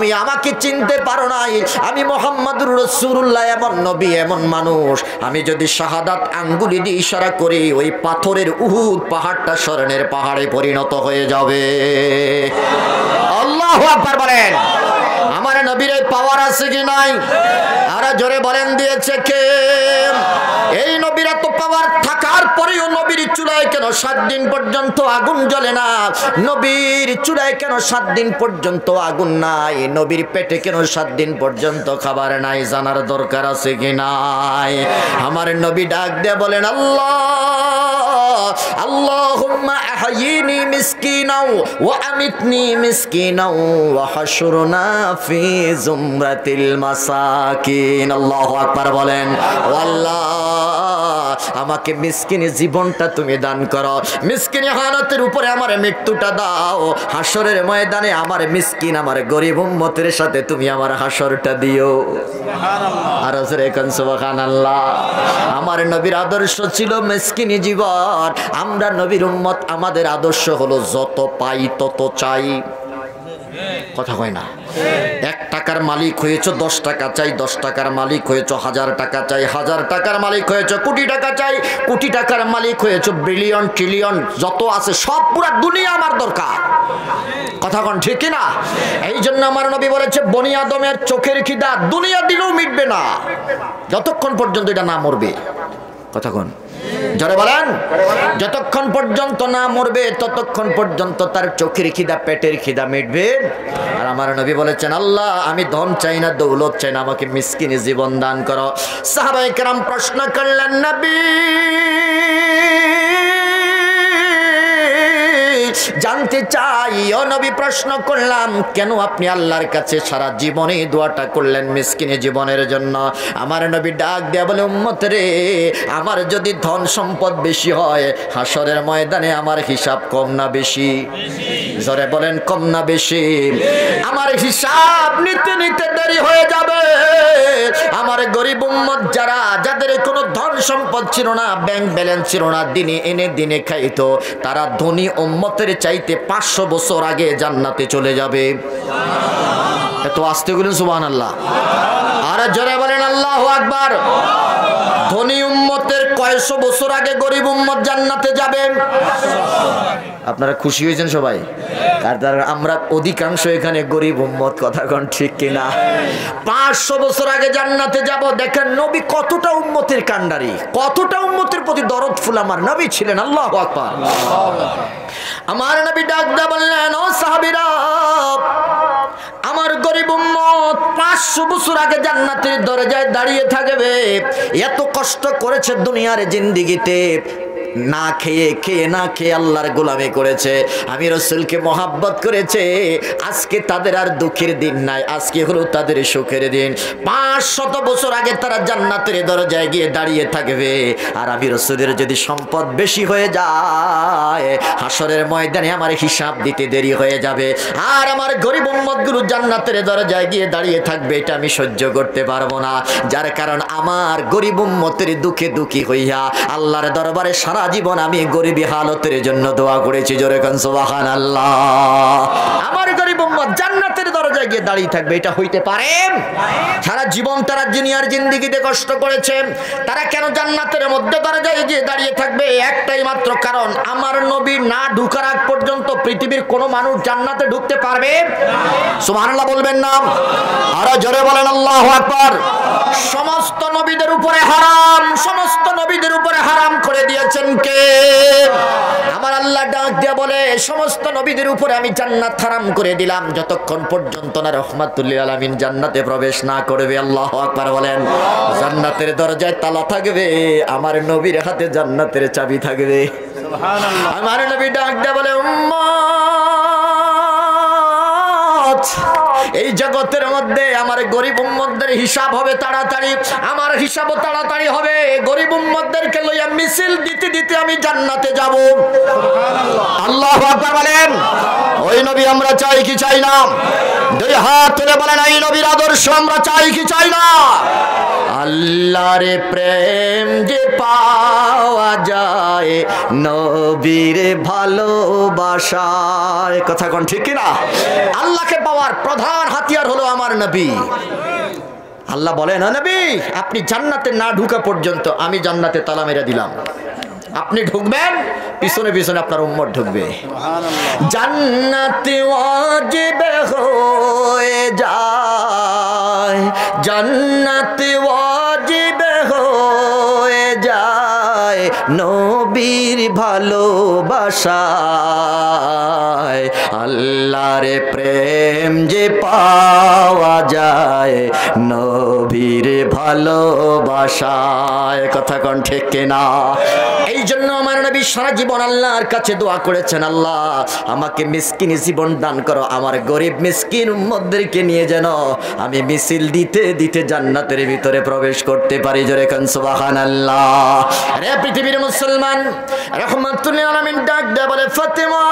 তুমি আমাকে চিনতে পারো নাই, আমি মুহাম্মাদুর রাসূলুল্লাহ এমন নবী এমন মানুষ, আমি যদি শাহাদাত আঙ্গুলি দিয়ে ইশারা করি ওই পাথরের উহুদ পাহাড়টা স্মরণের পাহাড়ে পরিণত হয়ে যাবে। আল্লাহু আকবার বলেন। আমার নবীর এই পাওয়ার আছে কি নাই? আর জোরে বলেন দিয়েছে কে? এই নবীর এত পাওয়ার থাকার পরেও নবীর চুলায় কেন সাত দিন পর্যন্ত আগুন জ্বলে না? নবীর চুলায় কেন সাত দিন পর্যন্ত আগুন নাই? নবীর পেটে কেন সাত দিন পর্যন্ত খাবার নাই? জানার দরকার আছে কি নাই? আমার নবী ডাক দিয়ে বলেন আল্লাহ আল্লাহুম্মা আহয়িনি মিসকিনাও ওয়া আমিতনি মিসকিনাও ওয়া হাশুরনা ফি জুমরাতিল মাসাকিন। আল্লাহু আকবার বলেন। আল্লাহ আমাকে মিসকিনি জীবনটা তুমি দান করো, মিসকিনি হালতের উপরে আমার মৃত্যুটা দাও, হাসরের ময়দানে আমার মিসকিন আমার গরিব উম্মতের সাথে তুমি আমার হাসরটা দিও। সুবহানাল্লাহ। আর জোরে কোন সুবহানাল্লাহ। আমার নবীর আদর্শ ছিল মিসকিনি জীবন। আমরা নবীর উম্মত, আমাদের আদর্শ হলো যত পাই তত চাই। কথা কয় না? এক টাকার মালিক হয়েছ দশ টাকা চাই, দশ টাকার মালিক হয়েছ হাজার টাকা চাই, হাজার টাকার মালিক হয়েছ কোটি টাকা চাই, কোটি টাকার মালিক হয়েছ বিলিয়ন ট্রিলিয়ন যত আছে সব পুরা দুনিয়া আমার দরকার। কথা কোন ঠিক না? এই জন্য আমার নবী বলেছে বনি আদমের চোখের খিদা দুনিয়া দিলেও মিটবে না যতক্ষণ পর্যন্ত এটা না মরবে। কথা কোন জোরে বলেন। যতক্ষণ পর্যন্ত না মরবে ততক্ষণ পর্যন্ত তার চোখের খিদা পেটের খিদা মিটবে। আর আমার নবী বলেছেন আল্লাহ আমি ধন চাই না দৌলত চাই না, আমাকে মিসকিনি জীবন দান করো। সাহাবায়ে কেরাম প্রশ্ন করলেন নবী জানতে চাই ও নবী প্রশ্ন করলাম কেন আপনি আল্লাহর কাছে সারা জীবনে দোয়াটা করলেন মিসকিনি জীবনের জন্য? আমার নবী ডাক দেয়া বলে উম্মত রে, আমার যদি ধন সম্পদ বেশি হয় হাসরের ময়দানে আমার হিসাব কম না বেশি? জোরে বলেন কম না বেশি? আমার হিসাব নিতে নিতে দেরি হয়ে যাবে। আমার গরিব উম্মত যারা, যাদের কোনো ধন সম্পদ ছিল না, ব্যাংক ব্যালেন্স ছিল না, দিনে এনে দিনে খাইতো, তারা ধনী উম্মতের চাইতে পাঁচশো বছর আগে জান্নাতে চলে যাবে। এত আস্তে বলেন সুবহানাল্লাহ। আর জোরে বলেন আল্লাহু আকবার। ধনী উম্মতের কয়শো বছর আগে গরিব উম্মত জান্নাতে যাবে। আপনারা খুশি হয়েছেন সবাই? আর আমরা অধিকাংশ এখানে গরিব উম্মত। কথা কোন ঠিক কিনা? পাঁচশো বছর আগে জান্নাতে যাব। দেখেন নবী কতটা উম্মতের কান্ডারি, কতটা উম্মতের প্রতি দরদ ফুল আমার নবী ছিলেন। আল্লাহু আকবার। আমার নবী ডাক দা বললেন ও সাহাবীরা, আমার গরিব উম্মত পাঁচশো বছর আগে জান্নাতের দরজায় দাঁড়িয়ে থাকবে। এত কষ্ট করেছে দুনিয়ার জিন্দেগিতে, না খেয়ে খেয়ে না খেয়ে আল্লাহর গোলামি করেছে, আমি রাসূলকে মহাব্বত করেছে। আজকে তাদের আর দুঃখের দিন নাই, আজকে হলো তাদের সুখের দিন। পাঁচশত বছর আগে তারা জান্নাতের দরজায় গিয়ে দাঁড়িয়ে থাকবে। আর আমি রাসূলের যদি সম্পদ বেশি হয়ে যায় হাসরের ময়দানে আমার হিসাব দিতে দেরি হয়ে যাবে। আর আমার গরিব উম্মতগুলো জান্নাতের দরজায় গিয়ে দাঁড়িয়ে থাকবে, এটা আমি সহ্য করতে পারবো না। যার কারণ আমার গরিব উম্মতের দুঃখে দুঃখী হইয়া আল্লাহর দরবারে সারা জীবন আমি গরিবী হালতের জন্য দোয়া করেছি। জোরে কোন সুবহানাল্লাহ। আমার গরিব উম্মত জান্নাতের দরজায় গিয়ে দাঁড়িয়ে থাকবে, এটা হইতে পারে? সারা জীবন তারা দুনিয়ার জিন্দেগিতে কষ্ট করেছে, তারা কেন জান্নাতের মধ্যে দরজায় গিয়ে দাঁড়িয়ে থাকবে? একটাই মাত্র কারণ, আমার নবী না ঢুকার আগ পর্যন্ত পৃথিবীর কোনো মানুষ জান্নাতে ঢুকতে পারবে? সুবহানাল্লাহ বলবেন না? আর জোরে বলেন আল্লাহু আকবার। সমস্ত নবীদের উপরে হারাম, সমস্ত নবীদের উপরে হারাম করে দিয়েছেন কে? আমার আল্লাহ ডাক দিয়ে বলে সমস্ত নবীদের উপরে আমি জান্নাত হারাম করে দিলাম যতক্ষণ পর্যন্ত না রাহমাতুল লিল আলামিন জান্নাতে প্রবেশ না করবে। আল্লাহু আকবার বলেন। জান্নাতের দরজায় তালা থাকবে, আমার নবীর হাতে জান্নাতের চাবি থাকবে। সুবহানাল্লাহ। আমার নবী ডাক দিয়ে বলে উম্মত, এই জগতের মধ্যে আমার গরিব উম্মতদের হিসাব হবে তাড়াতাড়ি, আমার হিসাবও তাড়াতাড়ি হবে। গরিব উম্মতদেরকে লইয়া মিছিল দিতে দিতে আমি জান্নাতে যাব। সুবহানাল্লাহ। আল্লাহু আকবার বলেন। ওই নবী আমরা চাই কি চাই না? দুই হাত তুলে বলেন এই নবীর আদর্শ আমরা চাই কি চাই না? আল্লাহর প্রেম যে পাওয়া যায় নবীর ভালোবাসায়, কথা কোন ঠিক কিনা? আল্লাহকে পাওয়ার প্রধান হাতিয়ার হলো আমার নবী। আল্লাহ বলেন, নবী আপনি জান্নাতে না ঢুকা পর্যন্ত আমি জান্নাতে তালা মেরে দিলাম, আপনি ঢুকবেন পিছনে পিছনে আপনার উম্মত ঢুকবে। জান্নাতে ওয়াজিব হয়ে যায়, জান্নাতে ওয়াজিব হয়ে যায় নবীর ভালোবাসায়। আল্লাহর প্রেম যে পাওয়া যায় নবীর ভালোবাসায়, কথা কোন ঠিক কিনা? এই জন্য আমার নবী সারা জীবন আল্লাহর কাছে দোয়া করেছেন, আল্লাহ আমাকে মিসকিনি জীবন দান করো, আমার গরিব মিসকিন উম্মতদেরকে নিয়ে যেন আমি মিছিল দিতে দিতে জান্নাতের ভিতরে প্রবেশ করতে পারি। জোরে কান সুবহানাল্লাহ। আরে পৃথিবীর মুসলমান রাহমাতুল আলামিন ডাক দেয়া বলে, ফাতেমা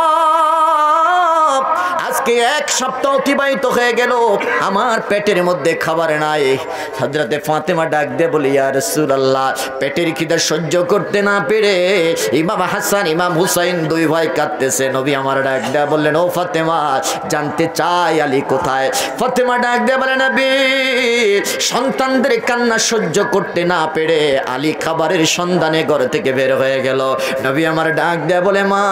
আজকে এক সপ্তাহ অতিবাহিত হয়ে গেল আমার পেটের মধ্যে খাবার নাই। হযরতে ফাতেমা ডাক দিয়ে বলে, ইয়া রাসূলুল্লাহ পেটের খিদা সহ্য করতে না পেরে ইমাম হাসান ইমাম হুসাইন দুই ভাই কাঁদতেছে। নবী আমার ডাক দেয়া বললেন, ও ফাতেমা জানতে চাই আলী কোথায়? ফাতেমা ডাক দিয়ে বলে, নবী সন্তানদের কান্না সহ্য করতে না পেরে আলী খাবারের সন্ধানে ঘর থেকে বের হয়ে গেল। নবী আমার ডাক দেয়া বলে, মা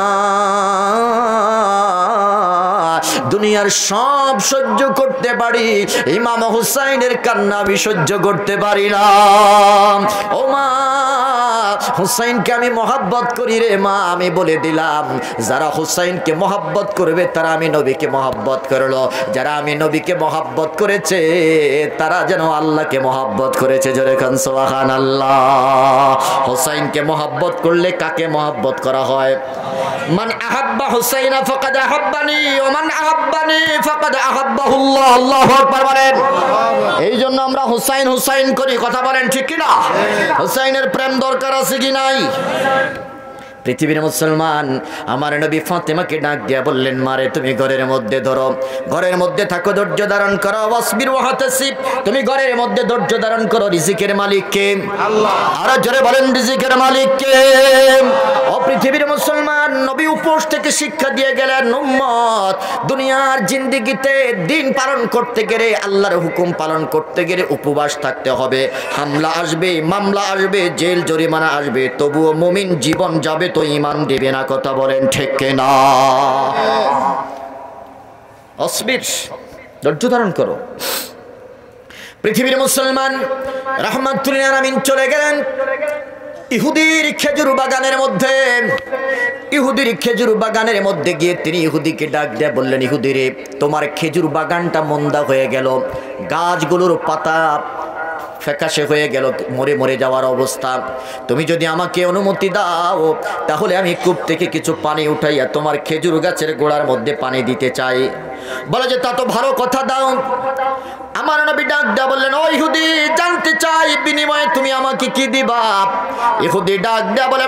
দুনিয়ার সব সহ্য করতে পারি, ইমাম হুসাইনের কান্না আমি সহ্য করতে পারি না। ও মা হুসাইনকে আমি মহব্বত করি রে মা, আমি বলে দিলাম যারা হুসাইনকে মহব্বত করবে তারা আমি নবীকে মহব্বত করলো, যারা আমি নবীকে মহব্বত করেছে তারা যেন আল্লাহকে মহব্বত করেছে। জোরে খান সুবহানাল্লাহ। হুসাইনকে মহব্বত করলে কাকে মহব্বত করা হয়? মান আহাব্বা হুসাইনা ফাকাদ আহাব্বানি ওয়া মান আহাব্বানি ফাকাদ আহাব্বাহুল্লাহ। আল্লাহু আকবার বলেন। এই জন্য আমরা হুসাইন হুসাইন করি, কথা বলেন ঠিক কি না? হুসাইনের প্রেম দরকার আছে কি নাই? পৃথিবীর মুসলমান আমার নবী ফাতেমাকে ডাক দিয়া বললেন, মারে তুমি ঘরের মধ্যে ধরো, ঘরের মধ্যে থাকো, ধৈর্য ধারণ করো, ওয়াসবির ওয়াহতাসিব, তুমি ঘরের মধ্যে ধৈর্য ধারণ করো। রিজিকের মালিক কে? আল্লাহ। আর জোরে বলেন রিজিকের মালিক কে? ও পৃথিবীর মুসলমান নবী উপোস থেকে শিক্ষা দিয়ে গেলেন, উম্মত দুনিয়ার জিন্দেগিতে দিন পালন করতে গেলে, আল্লাহর হুকুম পালন করতে গেলে উপবাস থাকতে হবে। হামলা আসবে, মামলা আসবে, জেল জরিমানা আসবে, তবুও মুমিন জীবন যাবে তো ঈমান দিবে না, কথা বলেন ঠিক কিনা? অসবির ধৈর্য ধারণ করো। পৃথিবীর মুসলমান রাহমাতুল আলামিন চলে গেলেন ইহুদির খেজুর বাগানের মধ্যে। ইহুদির খেজুর বাগানের মধ্যে গিয়ে তিনি ইহুদিকে ডাক দিয়ে বললেন, ইহুদি রে তোমার খেজুর বাগানটা মন্দা হয়ে গেল, গাছগুলোর পাতা ফ্যাকাশে হয়ে গেল, মরে মরে যাওয়ার অবস্থা। তুমি যদি আমাকে অনুমতি দাও তাহলে আমি কূপ থেকে কিছু পানি উঠাইয়া তোমার খেজুর গাছের গোড়ার মধ্যে পানি দিতে চাই। বলে যে তা তো ভালো কথা, দাও। আমার নবী ডাক দেয়া বললেন, ও ইহুদি জানতে চাই বিনিময়ে তুমি আমাকে কি দিবা? ইহুদি ডাক দেয়া বলে,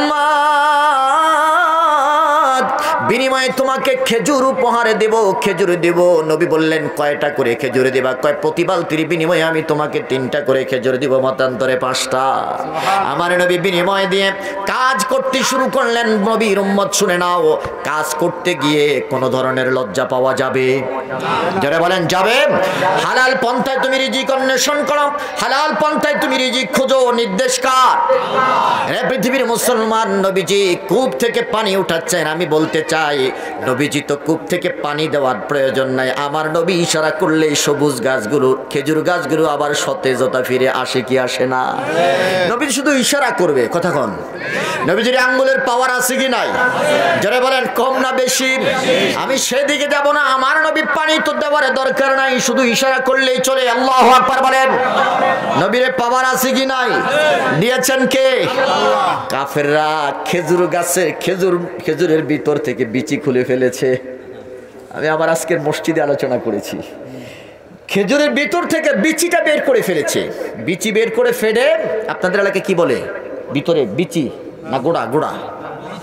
মুহাম্মদ বিনিময়ে তোমাকে খেজুর উপহারে দেব, খেজুর দেব। নবী বললেন, কয়টা করে খেজুর দিবা? কয় প্রতি বালতির বিনিময়ে আমি তোমাকে তিনটা করে খেজুর দিব, মতান্তরে পাঁচটা। আমার নবী বিনিময় দিয়ে কাজ করতে শুরু করলেন। নবীর উম্মত শুনে নাও, কাজ করতে গিয়ে কোনো ধরনের লজ্জা পাওয়া যাবে? যারা বলেন যাবে। হালাল পন্থায় তুমি রিজিক অন্বেষণ করো, হালাল পন্থায় তুমি রিজিক খোঁজো, নির্দেশ কার? হে পৃথিবীর মুসলমান, নবীজি কূপ থেকে পানি উঠাচ্ছেন। আমি বলতে চাই নবীজি তো কূপ থেকে পানি দেওয়ার প্রয়োজন নাই, আমার নবী ইশারা করলে সবুজ গাছগুলো, খেজুর গাছগুলো আবার সতেজতা ফিরে আসে কি আসে না? নবী শুধু ইশারা করবে, কথা কন। নবীজির আঙ্গুলের পাওয়ার আছে কি নাই? যারা বলেন কম না বেশি? আমি সেদিকে যাব না, আমার নবী পানি তো দেওয়ার দরকার নাই, শুধু ইশারা করলেই চলে। আল্লাহু আকবার বলেন। নবীর পাওয়ার আছে কি নাই? দিয়েছেন কে? কাফেররা খেজুর গাছের খেজুর খেজুরের ভিতর থেকে বিচি খুলে ফেলেছে। আমি আমার আজকের মসজিদে আলোচনা করেছি, খেজুরের ভিতর থেকে বিচিটা বের করে ফেলেছে। বিচি বের করে ফেলে আপনাদের এলাকায় কি বলে? ভিতরে বিচি না গোড়া? গোড়া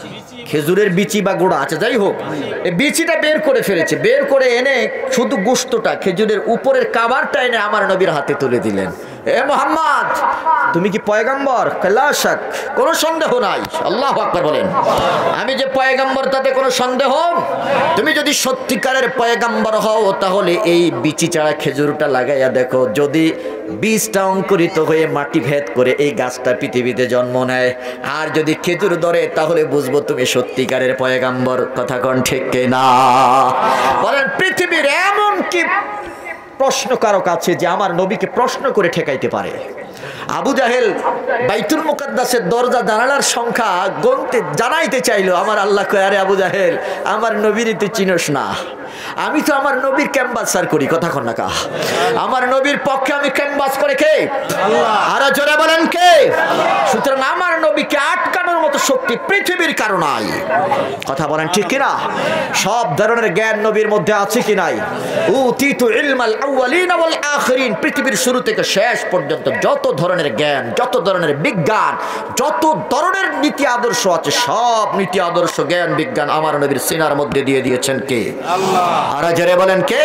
খেজুরের বিচি বা গোড়া, আচ্ছা যাই হোক, এই বিচিটা বের করে ফেলেছে, বের করে এনে শুধু গোশতটা খেজুরের উপরের কাভারটা এনে আমার নবীর হাতে তুলে দিলেন। এ মুহাম্মদ, তুমি কি পয়গম্বর? লা শাক, কোনো সন্দেহ নাই। আল্লাহু আকবার বলেন। আমি যে পয়গম্বর তাতে কোনো সন্দেহ? তুমি যদি সত্যিকারের পয়গম্বর হও তাহলে এই বিচি ছাড়া খেজুরটা লাগাইয়া দেখো, যদি বীজটা অঙ্কুরিত হয়ে মাটি ভেদ করে এই গাছটা পৃথিবীতে জন্ম নেয়, আর যদি খেজুর ধরে তাহলে বুঝবো তুমি সত্যিকারের পয়গম্বর। কথা কোন ঠিক না? বলেন, পৃথিবীর এমন কি প্রশ্ন কারো কাছে যে আমার নবীকে প্রশ্ন করে ঠেকাইতে পারে? আবু জাহেল বাইতুল মুকাদ্দাসের দরজা জানালার সংখ্যা গণতে জানাইতে চাইলো, আমার আল্লাহ কয়, আরে আবু জাহেল, আমার নবীর তুই চিনস না, আমি তো আমার নবীর ক্যাম্বাসার করি। কথা কন না কা? আমার নবীর পক্ষে আমি ক্যাম্বাস করে কে? আল্লাহ। আর জোরে বলেন কে? সুতরাং আমার নবীকে আটকানোর মতো শক্তি পৃথিবীর কারো নাই। কথা বলেন ঠিক কিনা? সব ধরনের জ্ঞান নবীর মধ্যে আছে কি নাই? উতিতু ইলমাল আউয়ালিন ওয়াল আখিরিন, পৃথিবীর শুরু থেকে শেষ পর্যন্ত যত ধরনের জ্ঞান, যত ধরনের বিজ্ঞান, যত ধরনের নীতি আদর্শ আছে, সব নীতি আদর্শ জ্ঞান বিজ্ঞান আমার নবীর সিনার মধ্যে দিয়ে দিয়েছেন কে? আল্লাহ। আর জোরে বলেন কে?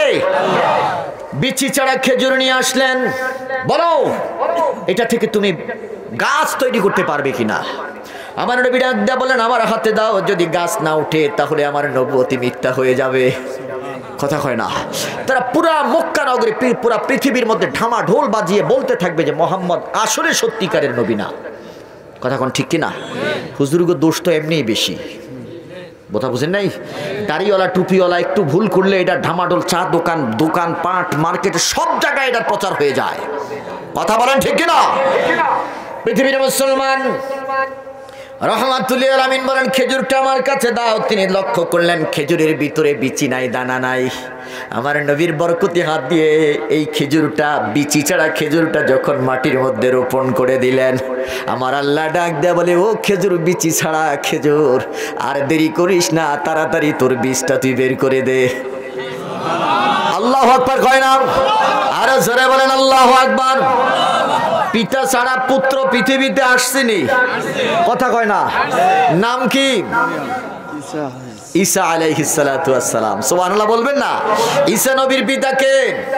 বিচি ছাড়া খেজুর নিয়ে আসলেন, বলো এটা থেকে তুমি গাছ তৈরি করতে পারবে কিনা? আমার নবী ডাক দেয়া বলেন, আমার হাতে দাও, যদি গাছ না উঠে তাহলে আমার নবুয়তি মিথ্যা হয়ে যাবে। কথা কয় না? তারা পুরা মক্কা নগরী, পুরা পৃথিবীর মধ্যে ঢামা ঢোল বাজিয়ে বলতে থাকবে যে মোহাম্মদ আসলে সত্যিকারের নবী না। কথা কোন ঠিক কিনা? হুজুরগো দোষ তো এমনিই বেশি, কথা বুঝেন নাই? দাড়িওয়ালা টুপিওয়ালা একটু ভুল করলে এটা ঢামাডোল, চা দোকান, দোকান পাট, মার্কেটে সব জায়গায় এটার প্রচার হয়ে যায়। কথা বলেন ঠিক কিনা? পৃথিবীর মুসলমান রহমাতুল্লিল আলামিন বলেন, খেজুরটা আমার কাছে দাও। তিনি লক্ষ্য করলেন খেজুরের ভিতরে বিচি নাই, দানা নাই। আমার নবীর বরকতি হাত দিয়ে এই খেজুরটা, বিচি ছাড়া খেজুরটা যখন মাটির মধ্যে রোপণ করে দিলেন, আমার আল্লাহ ডাক দেয়া বলে, ও খেজুর, বিচি ছাড়া খেজুর, আর দেরি করিস না, তাড়াতাড়ি তোর বীজটা তুই বের করে দে। আল্লাহু আকবার কয় না? আরো জোরে বলেন আল্লাহু আকবার। পিতা ছাড়া পুত্র পৃথিবীতে আসছেনি, কথা কয় না? নাম কি? ঈসা আলাইহিস সালাতু ওয়াস সালাম। সুবহানাল্লাহ বলবেন না? ঈসা নবীর পিতা কে?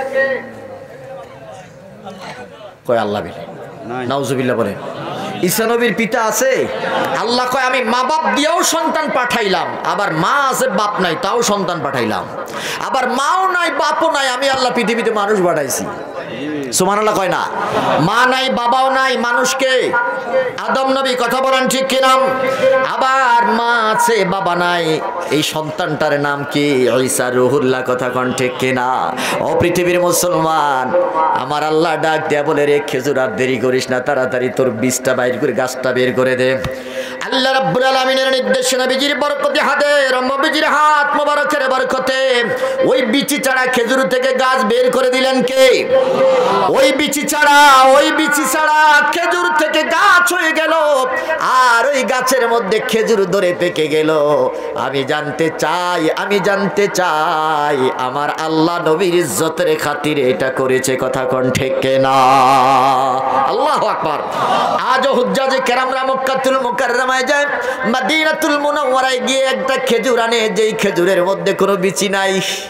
কয় আল্লাহ বলে, নাউজুবিল্লাহ বলেন। ঈসা নবীর পিতা আছে? আল্লাহ কয়, আমি মা বাপ দিয়েও সন্তান পাঠাইলাম, আবার মা আছে বাপ নাই তাও সন্তান পাঠাইলাম, আবার মাও নাই বাপও নাই, আমি আল্লাহ পৃথিবীতে মানুষ পাঠাইছি। সুবহানাল্লাহ কয় না? মা নাই বাবাও নাই, মানুষকে আদম নবী। কথা বলেন ঠিক কিনা? আবার মা আছে বাবা নাই, এই সন্তানটার নাম কি? ঈসা রুহুল্লাহ। কথা কোন ঠিক কিনা? ও পৃথিবীর মুসলমান, আমার আল্লাহ ডাক দেয়া বলে, রে খেজুর, আর দেরি করিস না, তাড়াতাড়ি তোর বীজটা বাইর করে গাছটা বের করে দে। আল্লাহ রাব্বুল আলামিনের নির্দেশে নবীজির বরকতি হাতে, নবীজির হাত মোবারকের বরকতে ওই বিচি ছাড়া খেজুর থেকে গাছ বের করে দিলেন কে? ওই বিচি ছাড়া, ওই বিচি ছাড়া খেজুর থেকে গাছ হয়ে গেল, আর ওই গাছের মধ্যে খেজুর ধরে পেকে গেল। আমি জানতে চাই, আমি জানতে চাই আমার আল্লাহ নবীর ইজ্জতের খাতিরে এটা করেছে। কথা কোন ঠিক না? আল্লাহু আকবার। আজও হুজ্জাজে কেরামরা মক্কাতুল মুকাররমায় যায়, মদিনাতুল মুনাওয়ারায় গিয়ে একটা খেজুর আনে, যেই খেজুরের মধ্যে কোনো বিচি নাই।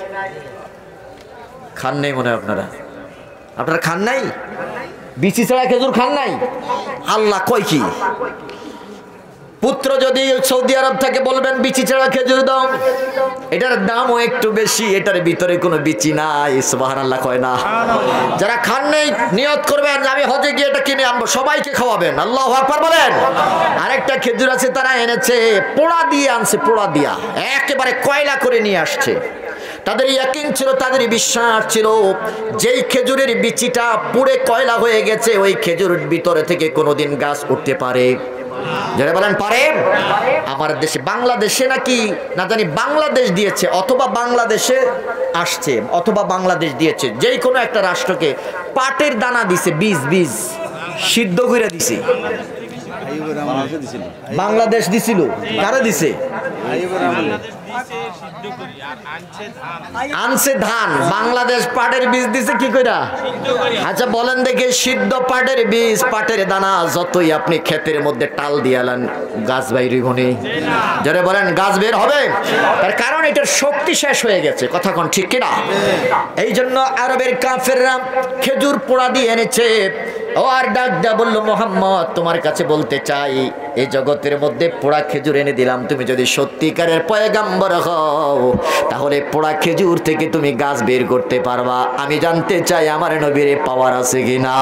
খান নাই মনে হয় আপনারা? আপনারা খান নাই? বিচি ছাড়া খেজুর খান নাই? আল্লাহ কয় কি? পুত্র যদি সৌদি আরব থেকে বলবেন বিচি ছাড়া খেজুর দাও, এটার দামও একটু বেশি, এটার ভিতরে কোনো বিচি নাই। সুবহানাল্লাহ কয় না? যারা খান নাই নিয়ত করবেন, আমি হজে গিয়ে এটা কিনে আনবো, সবাইকে খাওয়াবেন। আল্লাহু আকবার বলেন। আরেকটা খেজুর আছে, তারা এনেছে পোড়া দিয়ে আনছে, পোড়া দিয়া একেবারে কয়লা করে নিয়ে আসছে। তাদের ইয়াকিন ছিল, তাদের বিশ্বাস ছিল, যেই খেজুরের বিচিটা পুড়ে কয়লা হয়ে গেছে, ওই খেজুরের ভিতরে থেকে কোনোদিন গাছ উঠতে পারে। যারা বলেন পারে? আমার দেশে, বাংলাদেশে নাকি না জানি বাংলাদেশ দিয়েছে, অথবা বাংলাদেশে আসছে, অথবা বাংলাদেশ দিয়েছে, যেই কোনো একটা রাষ্ট্রকে পাটের দানা দিছে, বীজ বীজ সিদ্ধ করে দিছে। বাংলাদেশ দিছিল, কারা দিছে? আনছে ধান, বাংলাদেশ পাটের বীজ দিছে কি কইরা? আচ্ছা বলেন দেখি, সিদ্ধ পাটের বীজ, পাটের দানা যতই আপনি ক্ষেতের মধ্যে টাল দিয়ালেন গাছ বাইর হইব নি? যারা বলেন গাছ বের হবে, তার কারণ এটার শক্তি শেষ হয়ে গেছে। কথা কোন ঠিক কিনা? এই জন্য আরবের কাফেররা খেজুর পোড়া দিয়ে এনেছে। ও আর ডাক দেয়া বলল, মোহাম্মদ তোমার কাছে বলতে চাই, এই জগতের মধ্যে পোড়া খেজুর এনে দিলাম, তুমি যদি সত্যিকারের পয়গাম্বর হও তাহলে পোড়া খেজুর থেকে তুমি গাছ বের করতে পারবা। আমি জানতে চাই আমার নবীর পাওয়ার আছে কিনা।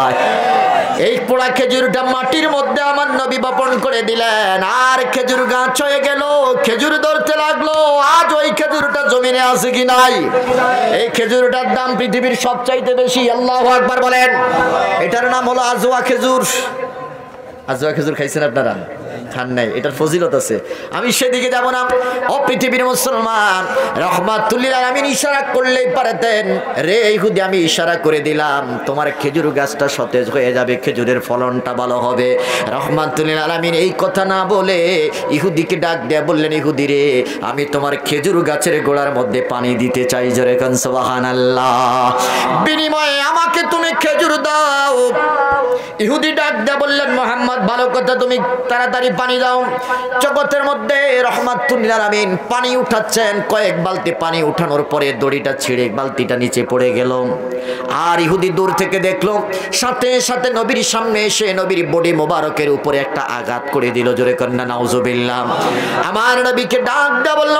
এই পোড়া খেজুরটা মাটির মধ্যে আমার নবী বপন করে দিলেন, আর খেজুর গাছ হয়ে গেল, খেজুর ধরতে লাগলো। আজ ওই খেজুরটা জমিনে আছে কি নাই? এই খেজুরটার দাম পৃথিবীর সবচাইতে বেশি। আল্লাহু আকবার বলেন। এটার নাম হলো আজওয়া খেজুর। আজওয়া খেজুর খাইছেন আপনারা? খান নাই? এটার ফজিলত আছে, আমি সেদিকে যাব না। ও পৃথিবীর মুসলমান, রহমাতুল্লিল আলামিন ইশারা করলেই পারতেন, রে ইহুদি আমি ইশারা করে দিলাম, তোমার খেজুর গাছটা সতেজ হয়ে যাবে, খেজুরের ফলনটা ভালো হবে। রহমাতুল্লিল আলামিন এই কথা না বলে ইহুদিকে ডাক দেয়া বললেন, ইহুদি রে আমি তোমার খেজুর গাছের গোড়ার মধ্যে পানি দিতে চাই, জোরে কান সুবহানাল্লাহ, বিনিময়ে আমাকে তুমি খেজুর দাও। ইহুদি ডাক দেয়া বললেন, মুহাম্মদ ভালো কথা, তুমি তাড়াতাড়ি পানি দাও। জগতের মধ্যে রহমাতুল্লিল আলামিন পানি উঠাচ্ছেন, কয়েক বালতি পানি উঠানোর পরে দড়িটা ছিঁড়ে বালতিটা নিচে পড়ে গেল। আর ইহুদি দূর থেকে দেখলো, সাথে সাথে নবীর সামনে এসে নবীর বডি মোবারকের উপরে একটা আঘাত করে দিল, জোরে কন্যা নাউজুবিল্লাহ। আমার নবীকে ডাক দেয়া বলল,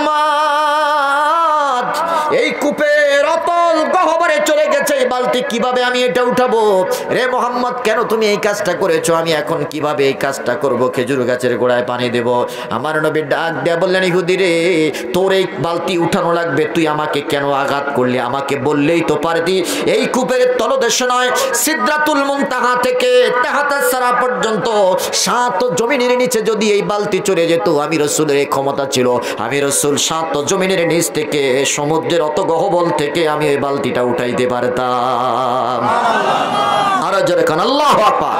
মুহাম্মদ এই কূপের অতল গহ্বরে চলে গেছে এই বালতি, কিভাবে আমি এটা উঠাবো? রে মুহাম্মদ কেন তুমি এই কাজটা করেছো? আমি এখন কিভাবে এই কাজটা করব? খেজুর গাছের গোড়ায় পানি দেব। আমার নবী ডাক দেয়া বললেন, ইহুদি রে তোর এই বালতি উঠানো লাগবে, তুই আমাকে কেন আঘাত করলি? আমাকে বললেই তো পারতি। এই কূপের তলদেশ নয়, সিদরাতুল মুনতাহা থেকে তাহাতা সারা পর্যন্ত সাত জমিনের নিচে যদি এই বালতি চলে যেত, আমি রাসূলের এই ক্ষমতা ছিল, আমি রাসূল সাত জমিনের নিচ থেকে সমুদ্রের অত গহ্বর থেকে আমি এই বালতিটা উঠাইতে পারতাম। আর জোরে কান আল্লাহু আকবার।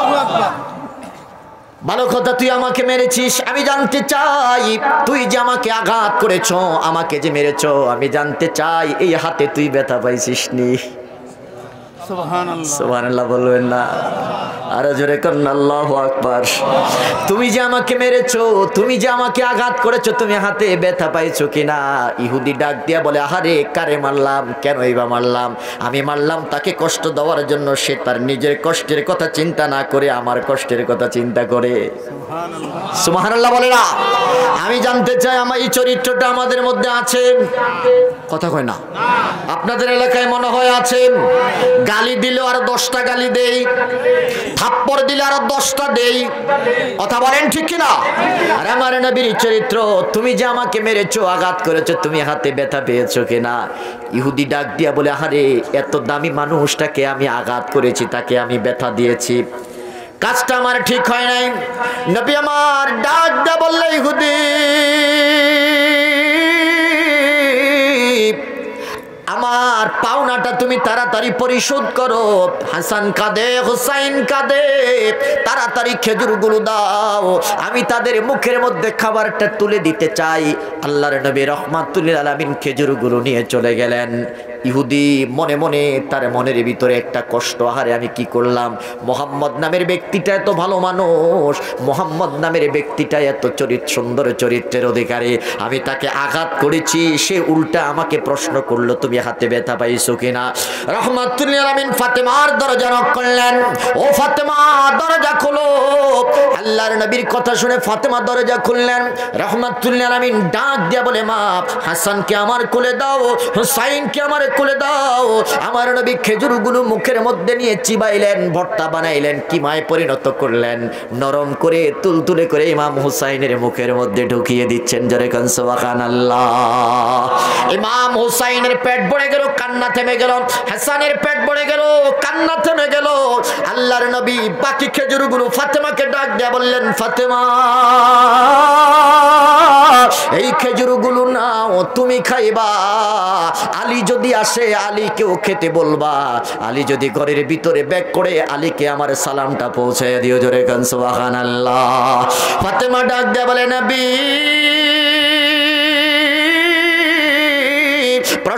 ভালো কথা, তুই আমাকে মেরেছিস, আমি জানতে চাই তুই যে আমাকে আঘাত করেছ, আমাকে যে মেরেছ, আমি জানতে চাই এই হাতে তুই ব্যথা পাইছিস নি? সুবহানাল্লাহ, সুবহানাল্লাহ বলবেন না? আরো জোরে করুন আল্লাহু আকবার। তুমি যে আমাকে মেরেছো, তুমি যে আমাকে আঘাত করেছো, তুমি হাতে ব্যথা পাইছো কিনা? ইহুদি ডাক দিয়া বলে, আহারে কারে মারলাম, কেনই বা মারলাম? আমি মারলাম তাকে কষ্ট দেওয়ার জন্য, সে তার নিজের কষ্টের কথা চিন্তা না করে আমার কষ্টের কথা চিন্তা করে। সুবহানাল্লাহ বলে না? আমি জানতে চাই আমার এই চরিত্রটা আমাদের মধ্যে আছে? কথা কয় না? আপনাদের এলাকায় মনে হয় আছে? গালি দিলেও আর দশটা গালি দেই, থাপ্পড় দিলে আরো দশটা দেই, কথা বলেন ঠিক কিনা? আর আমার নবীর চরিত্র, তুমি যে আমাকে মেরেছো, আঘাত করেছো, তুমি হাতে ব্যথা পেয়েছো কিনা? ইহুদি ডাক দিয়া বলে, আরে এত দামি মানুষটাকে আমি আঘাত করেছি, তাকে আমি ব্যথা দিয়েছি, কাজটা আমার ঠিক হয় নাই। নবী আমার ডাক দিয়া বললে, ইহুদি আমার পাওনাটা তুমি তাড়াতাড়ি পরিশোধ করো। হাসান কাঁদে, হুসাইন কাঁদে, তাড়াতাড়ি খেজুরগুলো দাও, আমি তাদের মুখের মধ্যে খাবারটা তুলে দিতে চাই। আল্লাহর নবী রহমাতুল্লিল আলামিন খেজুরগুলো নিয়ে চলে গেলেন। ইহুদি মনে মনে তার মনের ভিতরে একটা কষ্ট, আহারে আমি কি করলাম? মোহাম্মদ নামের ব্যক্তিটা এত ভালো মানুষ, মোহাম্মদ নামের ব্যক্তিটা এত চরিত্র সুন্দর চরিত্রের অধিকারী, আমি তাকে আঘাত করেছি, সে উল্টা আমাকে প্রশ্ন করলো তুমি হাতে ব্যথা পাইছো কিনা? রহমাতুল্লিল আলামিন ফাতেমার দরজা নক করলেন, ও ফাতেমা দরজা খোলো। আল্লাহর নবীর কথা শুনে ফাতেমা দরজা খুললেন। রহমাতুল্লিল আলামিন ডাক দিয়া বলে, মা হাসানকে আমার কোলে দাও, হুসাইনকে আমার কোলে দাও। আমার নবী খেজুরগুলো মুখের মধ্যে নিয়ে চিবাইলেন, ভর্তা বানাইলেন, কিমায় পরিণত করলেন, নরম করে তুলতুলে করে ইমাম হুসাইনের মুখের মধ্যে ঢুকিয়ে দিচ্ছেন। জোরে কান সুবহানাল্লাহ। ইমাম হুসাইনের পেট ভরে গেল, কান্না থেমে গেল, হাসানের পেট ভরে গেল, কান্না থেমে গেল। আল্লাহর নবী বাকি খেজুরগুলো ফাতেমাকে ডাক দিয়ে বললেন, ফাতেমা এই খেজুরগুলো নাও, তুমি খাইবা, আলী যদি আসে আলীকেও খেতে বলবা, আলী যদি ঘরের ভিতরে ব্যাক করে আলীকে আমার সালামটা পৌঁছে দিও। জোরে কান সুবহানাল্লাহ। ফাতেমা ডাক দিয়ে বলে, নবী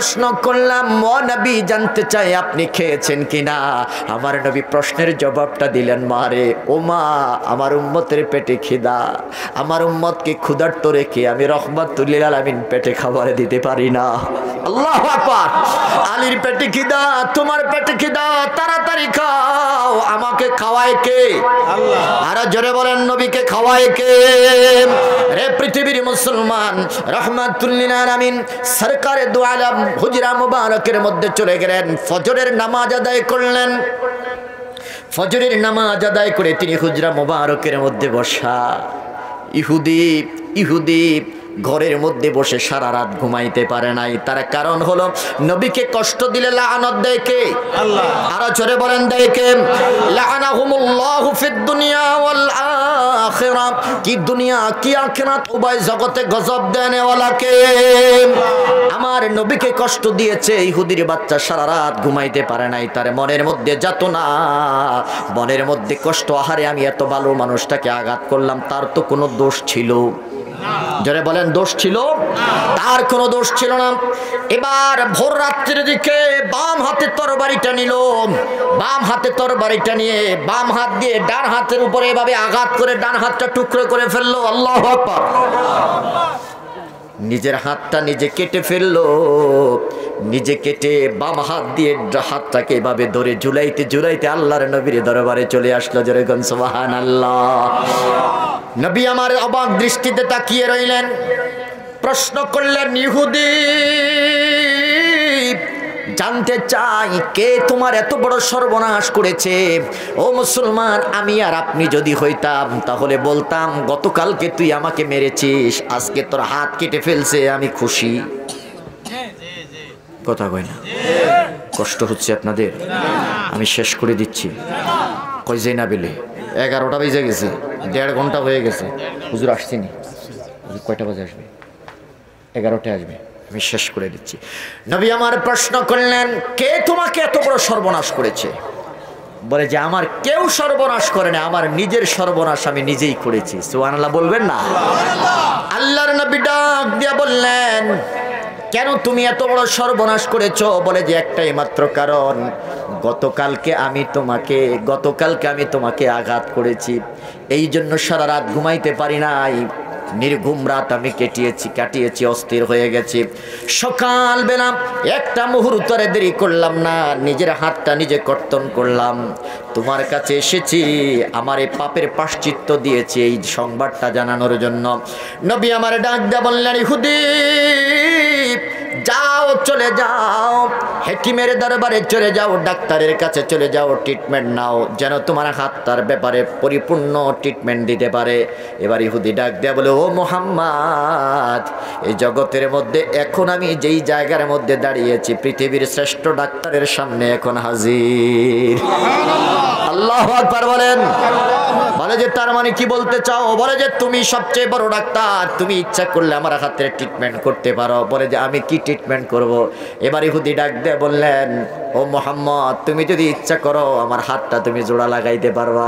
প্রশ্ন করলাম, ও নবী জানতে চাই আপনি খেয়েছেন কিনা? আমার নবী প্রশ্নের জবাবটা দিলেন, মারে ও মা, আমার উম্মতের পেটে খিদা, আমার উম্মতকে ক্ষুধার্ত রেখে আমি রহমাতুল লিল আলামিন পেটে খাবার দিতে পারি না। আল্লাহু আকবার। আলীর পেটে খিদা, তোমার পেটে খিদা, তাড়াতাড়ি খাও। আমাকে খাওয়ায় কে? আল্লাহ। আর জোরে বলেন, নবীকে খাওয়ায় কে? রে পৃথিবীর মুসলমান, রহমাতুল লিল আলামিন সরকারে দু আলম হুজরা মুবারকের মধ্যে চলে গেলেন, ফজরের নামাজ আদায় করলেন। ফজরের নামাজ আদায় করে তিনি হুজরা মুবারকের মধ্যে বসা। ইহুদি ইহুদি ঘরের মধ্যে বসে সারা রাত ঘুমাইতে পারে নাই। তার কারণ হলো নবীকে কষ্ট দিলে লাআনত দেয় কে? আল্লাহ। আর জোরে বলেন, দেয় কে? লাআনাহুমুল্লাহু ফিদ দুনিয়া ওয়াল আখিরাহ। কি দুনিয়া কি আখিরাত উভয় জগতে গজব দেনে ওয়ালা কে? আমার নবীকে কষ্ট দিয়েছে ইহুদির বাচ্চা, সারা রাত ঘুমাইতে পারে নাই। তার মনের মধ্যে যাতনা, মনের মধ্যে কষ্ট, আহারে আমি এত ভালো মানুষটাকে আঘাত করলাম, তার তো কোনো দোষ ছিল? যারা বলেন দোষ ছিল? তার কোনো দোষ ছিল না। এবার ভোর রাত্রির দিকে বাম হাতে তরবারিটা নিল, বাম হাতে তরবারিটা নিয়ে বাম হাত দিয়ে ডান হাতের উপরে এভাবে আঘাত করে ডান হাতটা টুকরো করে ফেললো। আল্লাহু আকবার। নিজের হাতটা নিজে কেটে ফেললো, নিজে কেটে বাম হাত দিয়ে হাতটাকে এভাবে ধরে ঝুলাইতে ঝুলাইতে আল্লাহর নবীর দরবারে চলে আসলো। জোরে গন সুবহানাল্লাহ। নবী আমার অবাক দৃষ্টিতে তাকিয়ে রইলেন, প্রশ্ন করলেন, ইহুদি জানতে চাই কে তোমার এত বড় সর্বনাশ করেছে? ও মুসলমান, আমি আর আপনি যদি হইতাম তাহলে বলতাম, গতকালকে তুই আমাকে মেরেছিস, আজকে তোর হাত কেটে ফেলছে, আমি খুশি। কথা কই না? কষ্ট হচ্ছে আপনাদের? আমি শেষ করে দিচ্ছি। কই যাই না বেলে এগারোটা বেজে গেছে, দেড় ঘন্টা হয়ে গেছে, হুজুর আসছিনি। কয়টা বাজে আসবে? এগারোটায় আসবে। আমি শেষ করে দিচ্ছি। নবী আমার প্রশ্ন করলেন, কে তোমাকে এত বড় সর্বনাশ করেছে? বলে যে আমার কেউ সর্বনাশ করে না, আমার নিজের সর্বনাশ আমি নিজেই করেছি। সুবহানাল্লাহ বলবেন না? আল্লাহর নবী ডাক দিয়া বললেন, কেন তুমি এত বড় সর্বনাশ করেছো? বলে যে একটাই মাত্র কারণ, গতকালকে আমি তোমাকে গতকালকে আমি তোমাকে আঘাত করেছি, এই জন্য সারা রাত ঘুমাইতে পারি নাই, নির্ঘুম রাত আমি কেটিয়েছি কাটিয়েছি অস্থির হয়ে গেছি। সকালবেলা একটা মুহূর্তরে দেরি করলাম না, নিজের হাতটা নিজে কর্তন করলাম, তোমার কাছে এসেছি, আমার এই পাপের প্রায়শ্চিত্ত দিয়েছি এই সংবাদটা জানানোর জন্য। নবী আমার ডাক দেয়া বললেন, ইহুদি যাও, চলে যাও, হাকিমের দরবারে চলে যাও, ডাক্তারের কাছে চলে যাও, ট্রিটমেন্ট নাও, যেন তোমার হাতটার ব্যাপারে পরিপূর্ণ ট্রিটমেন্ট দিতে পারে। এবার ইহুদি ডাক দেয়া বলে, ও মুহাম্মদ, এই জগতের মধ্যে এখন আমি যেই জায়গার মধ্যে দাঁড়িয়েছি, পৃথিবীর শ্রেষ্ঠ ডাক্তারের সামনে এখন হাজির। আল্লাহু আকবার বলেন। বলে যে তার মানে কি বলতে চাও? বলে যে তুমি সবচেয়ে বড় ডাক্তার, তুমি ইচ্ছা করলে আমার হাতের ট্রিটমেন্ট করতে পারো। বলে যে আমি কি ট্রিটমেন্ট করব? এবার ইহুদি ডাক দিয়ে বললেন, ও মুহাম্মদ, তুমি যদি ইচ্ছা করো আমার হাতটা তুমি জোড়া লাগাইতে পারবা।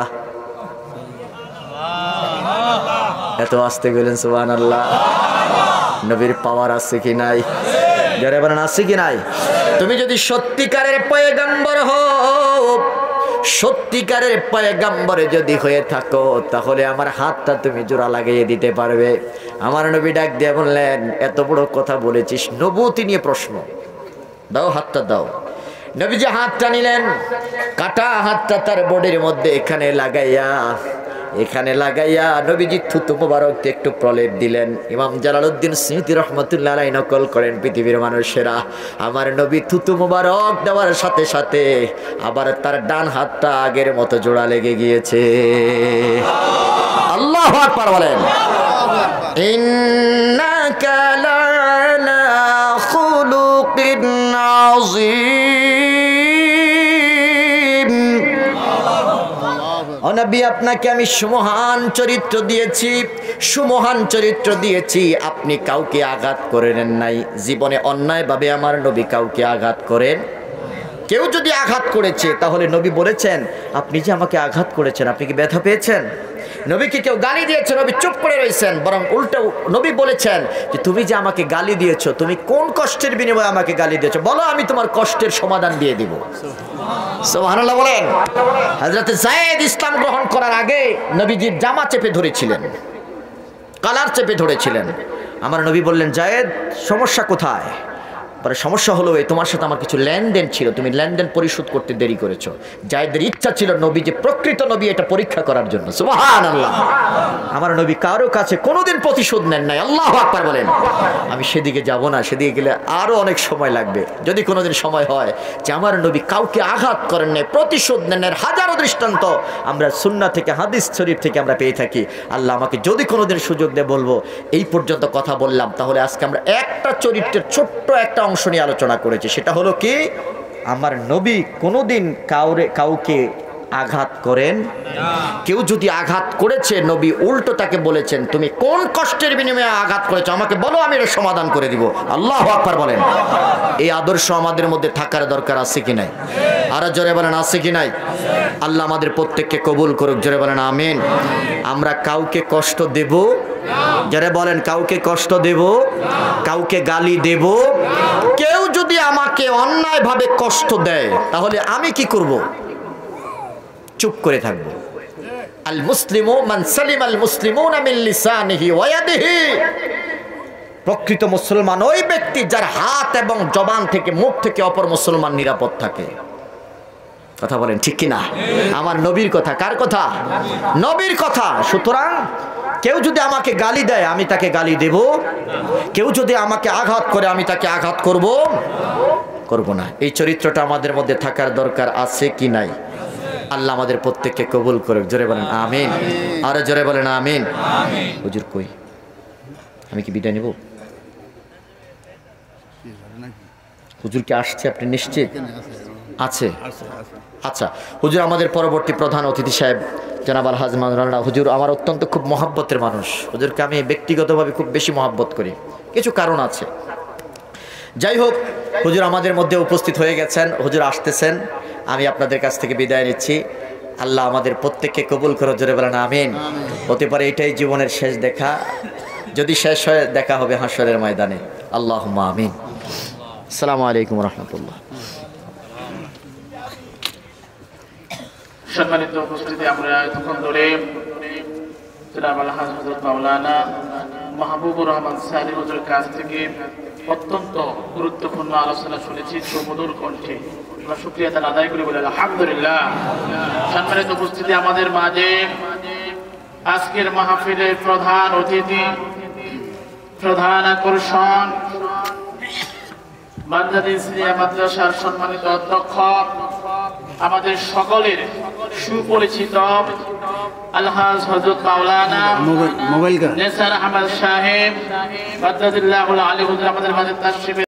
এত আসতে গেলেন সুবহানাল্লাহ। নবীর পাওয়ার আছে কি নাই? যারা বলেন আছে কি নাই? তুমি যদি সত্যিকারের পয়গম্বর হও, সত্যিকারের পয়গম্বরে যদি হয়ে থাকো, তাহলে আমার হাতটা তুমি জোড়া লাগিয়ে দিতে পারবে। আমার নবী ডাক দিয়ে বললেন, এত বড় কথা বলেছিস, নবুয়তি নিয়ে প্রশ্ন, দাও হাতটা দাও। নবী যে হাতটা নিলেন, কাটা হাতটা তার বডির মধ্যে এখানে লাগাইয়া এখানে লাগাইয়া নবীজি থুতু মোবারক একটু প্রলেপ দিলেন। ইমাম জালালউদ্দিন সুয়ুতী রাহমাতুল্লাহ আলাইহি নকল করেন, পৃথিবীর মানুষেরা, আমার নবী থুতু মোবারক দেওয়ার সাথে সাথে আবার তার ডান হাতটা আগের মতো জোড়া লেগে গিয়েছে। আল্লাহু আকবার বলেন। ইন্নাকা লা'আলা খুলুকিন আযীম। ও নবী, আপনাকে আমি সুমহান চরিত্র দিয়েছি, সুমহান চরিত্র দিয়েছি, আপনি কাউকে আঘাত করেন নাই। জীবনে অন্যায়ভাবে আমার নবী কাউকে আঘাত করেন কেউ যদি আঘাত করেছে তাহলে নবী বলেছেন আপনি যে আমাকে আঘাত করেছেন আপনি কি ব্যথা পেয়েছেন? নবীকে কেউ গালি দিয়েছে, নবী চুপ করে রয়েছেন, বরং উল্টো নবী বলেছেন যে তুমি যে আমাকে গালি দিয়েছো তুমি কোন কষ্টের বিনিময়ে আমাকে গালি দিয়েছো, বলো আমি তোমার কষ্টের সমাধান দিয়ে দিব। সুবহানাল্লাহ বলেন। হযরত যায়েদ ইসলাম গ্রহণ করার আগে নবীজির জামা চেপে ধরেছিলেন, কলার চেপে ধরেছিলেন। আমার নবী বললেন যায়েদ সমস্যা কোথায়? পরে সমস্যা হলো এই তোমার সাথে আমার কিছু লেনদেন ছিল, তুমি লেনদেন পরিশোধ করতে দেরি করেছো। যায়েদের ইচ্ছা ছিল নবী যে প্রকৃত নবী এটা পরীক্ষা করার জন্য। সুবহানাল্লাহ। আমার নবী কারো কাছে কোনোদিন প্রতিশোধ নেন নাই। আল্লাহু আকবার বলেন। আমি সেদিকে যাব না, সেদিকে গেলে আরো অনেক সময় লাগবে। যদি কোনোদিন সময় হয় যে আমার নবী কাউকে আঘাত করেন নাই, প্রতিশোধ নেন নাই, হাজারো দৃষ্টান্ত আমরা সুন্নাহ থেকে হাদিস শরীফ থেকে আমরা পেয়ে থাকি। আল্লাহ আমাকে যদি কোনোদিন সুযোগ দেয় বলবো। এই পর্যন্ত কথা বললাম, তাহলে আজকে আমরা একটা চরিত্রের ছোট্ট একটা অংশ নিয়ে আলোচনা করেছি। সেটা হলো কি, আমার নবী কোনোদিন কাউরে কাউকে আঘাত করেন না। কেউ যদি আঘাত করেছে নবী উল্টো তাকে বলেছেন তুমি কোন কষ্টের বিনিময়ে আঘাত করেছো আমাকে বলো, আমি এর সমাধান করে দিব। আল্লাহু আকবার বলেন। এই আদর্শ আমাদের মধ্যে থাকার দরকার আছে কি নাই? আরো জোরে বলেন আছে কি নাই? আল্লাহ আমাদের প্রত্যেককে কবুল করুক। জোরে বলেন আমিন। আমরা কাউকে কষ্ট দেব, যারা বলেন কাউকে কষ্ট দেব, কাউকে গালি দেব। কেউ যদি আমাকে অন্যায়ভাবে কষ্ট দেয় তাহলে আমি কি করব? চুপ করে থাকবো। আল মুসলিমু মান সালিমা আল মুসলিমুনা মিন লিসানিহি ওয়া ইয়াদিহি। প্রকৃত মুসলমান ওই ব্যক্তি যার হাত এবং জবান থেকে, মুখ থেকে অপর মুসলমান নিরাপদ থাকে। কথা বলেন ঠিক কি না? আমার নবীর কথা। কার কথা? নবীর কথা। সুতরাং কেউ যদি আমাকে গালি দেয় আমি তাকে গালি দেব, কেউ যদি আমাকে আঘাত করে আমি তাকে আঘাত করব করব না। এই চরিত্রটা আমাদের মধ্যে থাকার দরকার আছে কি নাই? আল্লাহ আমাদের প্রত্যেককে কবুল করুক। জোরে বলেন আমিন। আরো জোরে বলেন আমিন। হুজুর কই? আমি কি বিদায় নেব? হুজুর কি আসছে আপনি নিশ্চিত? আছে। আচ্ছা হুজুর আমাদের পরবর্তী প্রধান অতিথি সাহেব জনাব আলহাজ মাওলানা হুজুর আমার অত্যন্ত খুব মহাব্বতের মানুষ। হুজুরকে আমি ব্যক্তিগতভাবে খুব বেশি মহাব্বত করি, কিছু কারণ আছে। যাই হোক, হুজুর আমাদের মধ্যে উপস্থিত হয়ে গেছেন, হুজুর আসতেছেন। আমি আপনাদের কাছ থেকে বিদায় নিচ্ছি। আল্লাহ আমাদের প্রত্যেককে কবুল করে। জোরে বলেন আমিন। হতে পারে এটাই জীবনের শেষ দেখা, যদি শেষ হয় দেখা হবে হাসরের ময়দানে। আল্লাহুম্মা আমিন। আসসালামু আলাইকুম রহমতুল্লাহ। সম্মানিত উপস্থিতি, আমরা এতক্ষণ ধরে জনাব আলহাজ হযরত মাওলানা মাহবুবুর রহমান সানি হুজুরের কাছ থেকে অত্যন্ত গুরুত্বপূর্ণ আলোচনা শুনেছি সুমধুর কণ্ঠে। আমরা শুকরিয়া তার আদায় করে বলি আলহামদুলিল্লাহ। সম্মানিত উপস্থিতি, আমাদের মাঝে আজকের মাহফিলের প্রধান অতিথি, প্রধান আকর্ষণ, বাগদাদ ইসলামিয়া মাদ্রাসার সম্মানিত অধ্যক্ষ, আমাদের সকলের সুপরিচিত আলহাজ হযরত মাওলানা নেসার আহমদ সাহেব বাদ্দাদিল্লাহুল আলী হুজুর আমাদের মাঝে তাশরীফ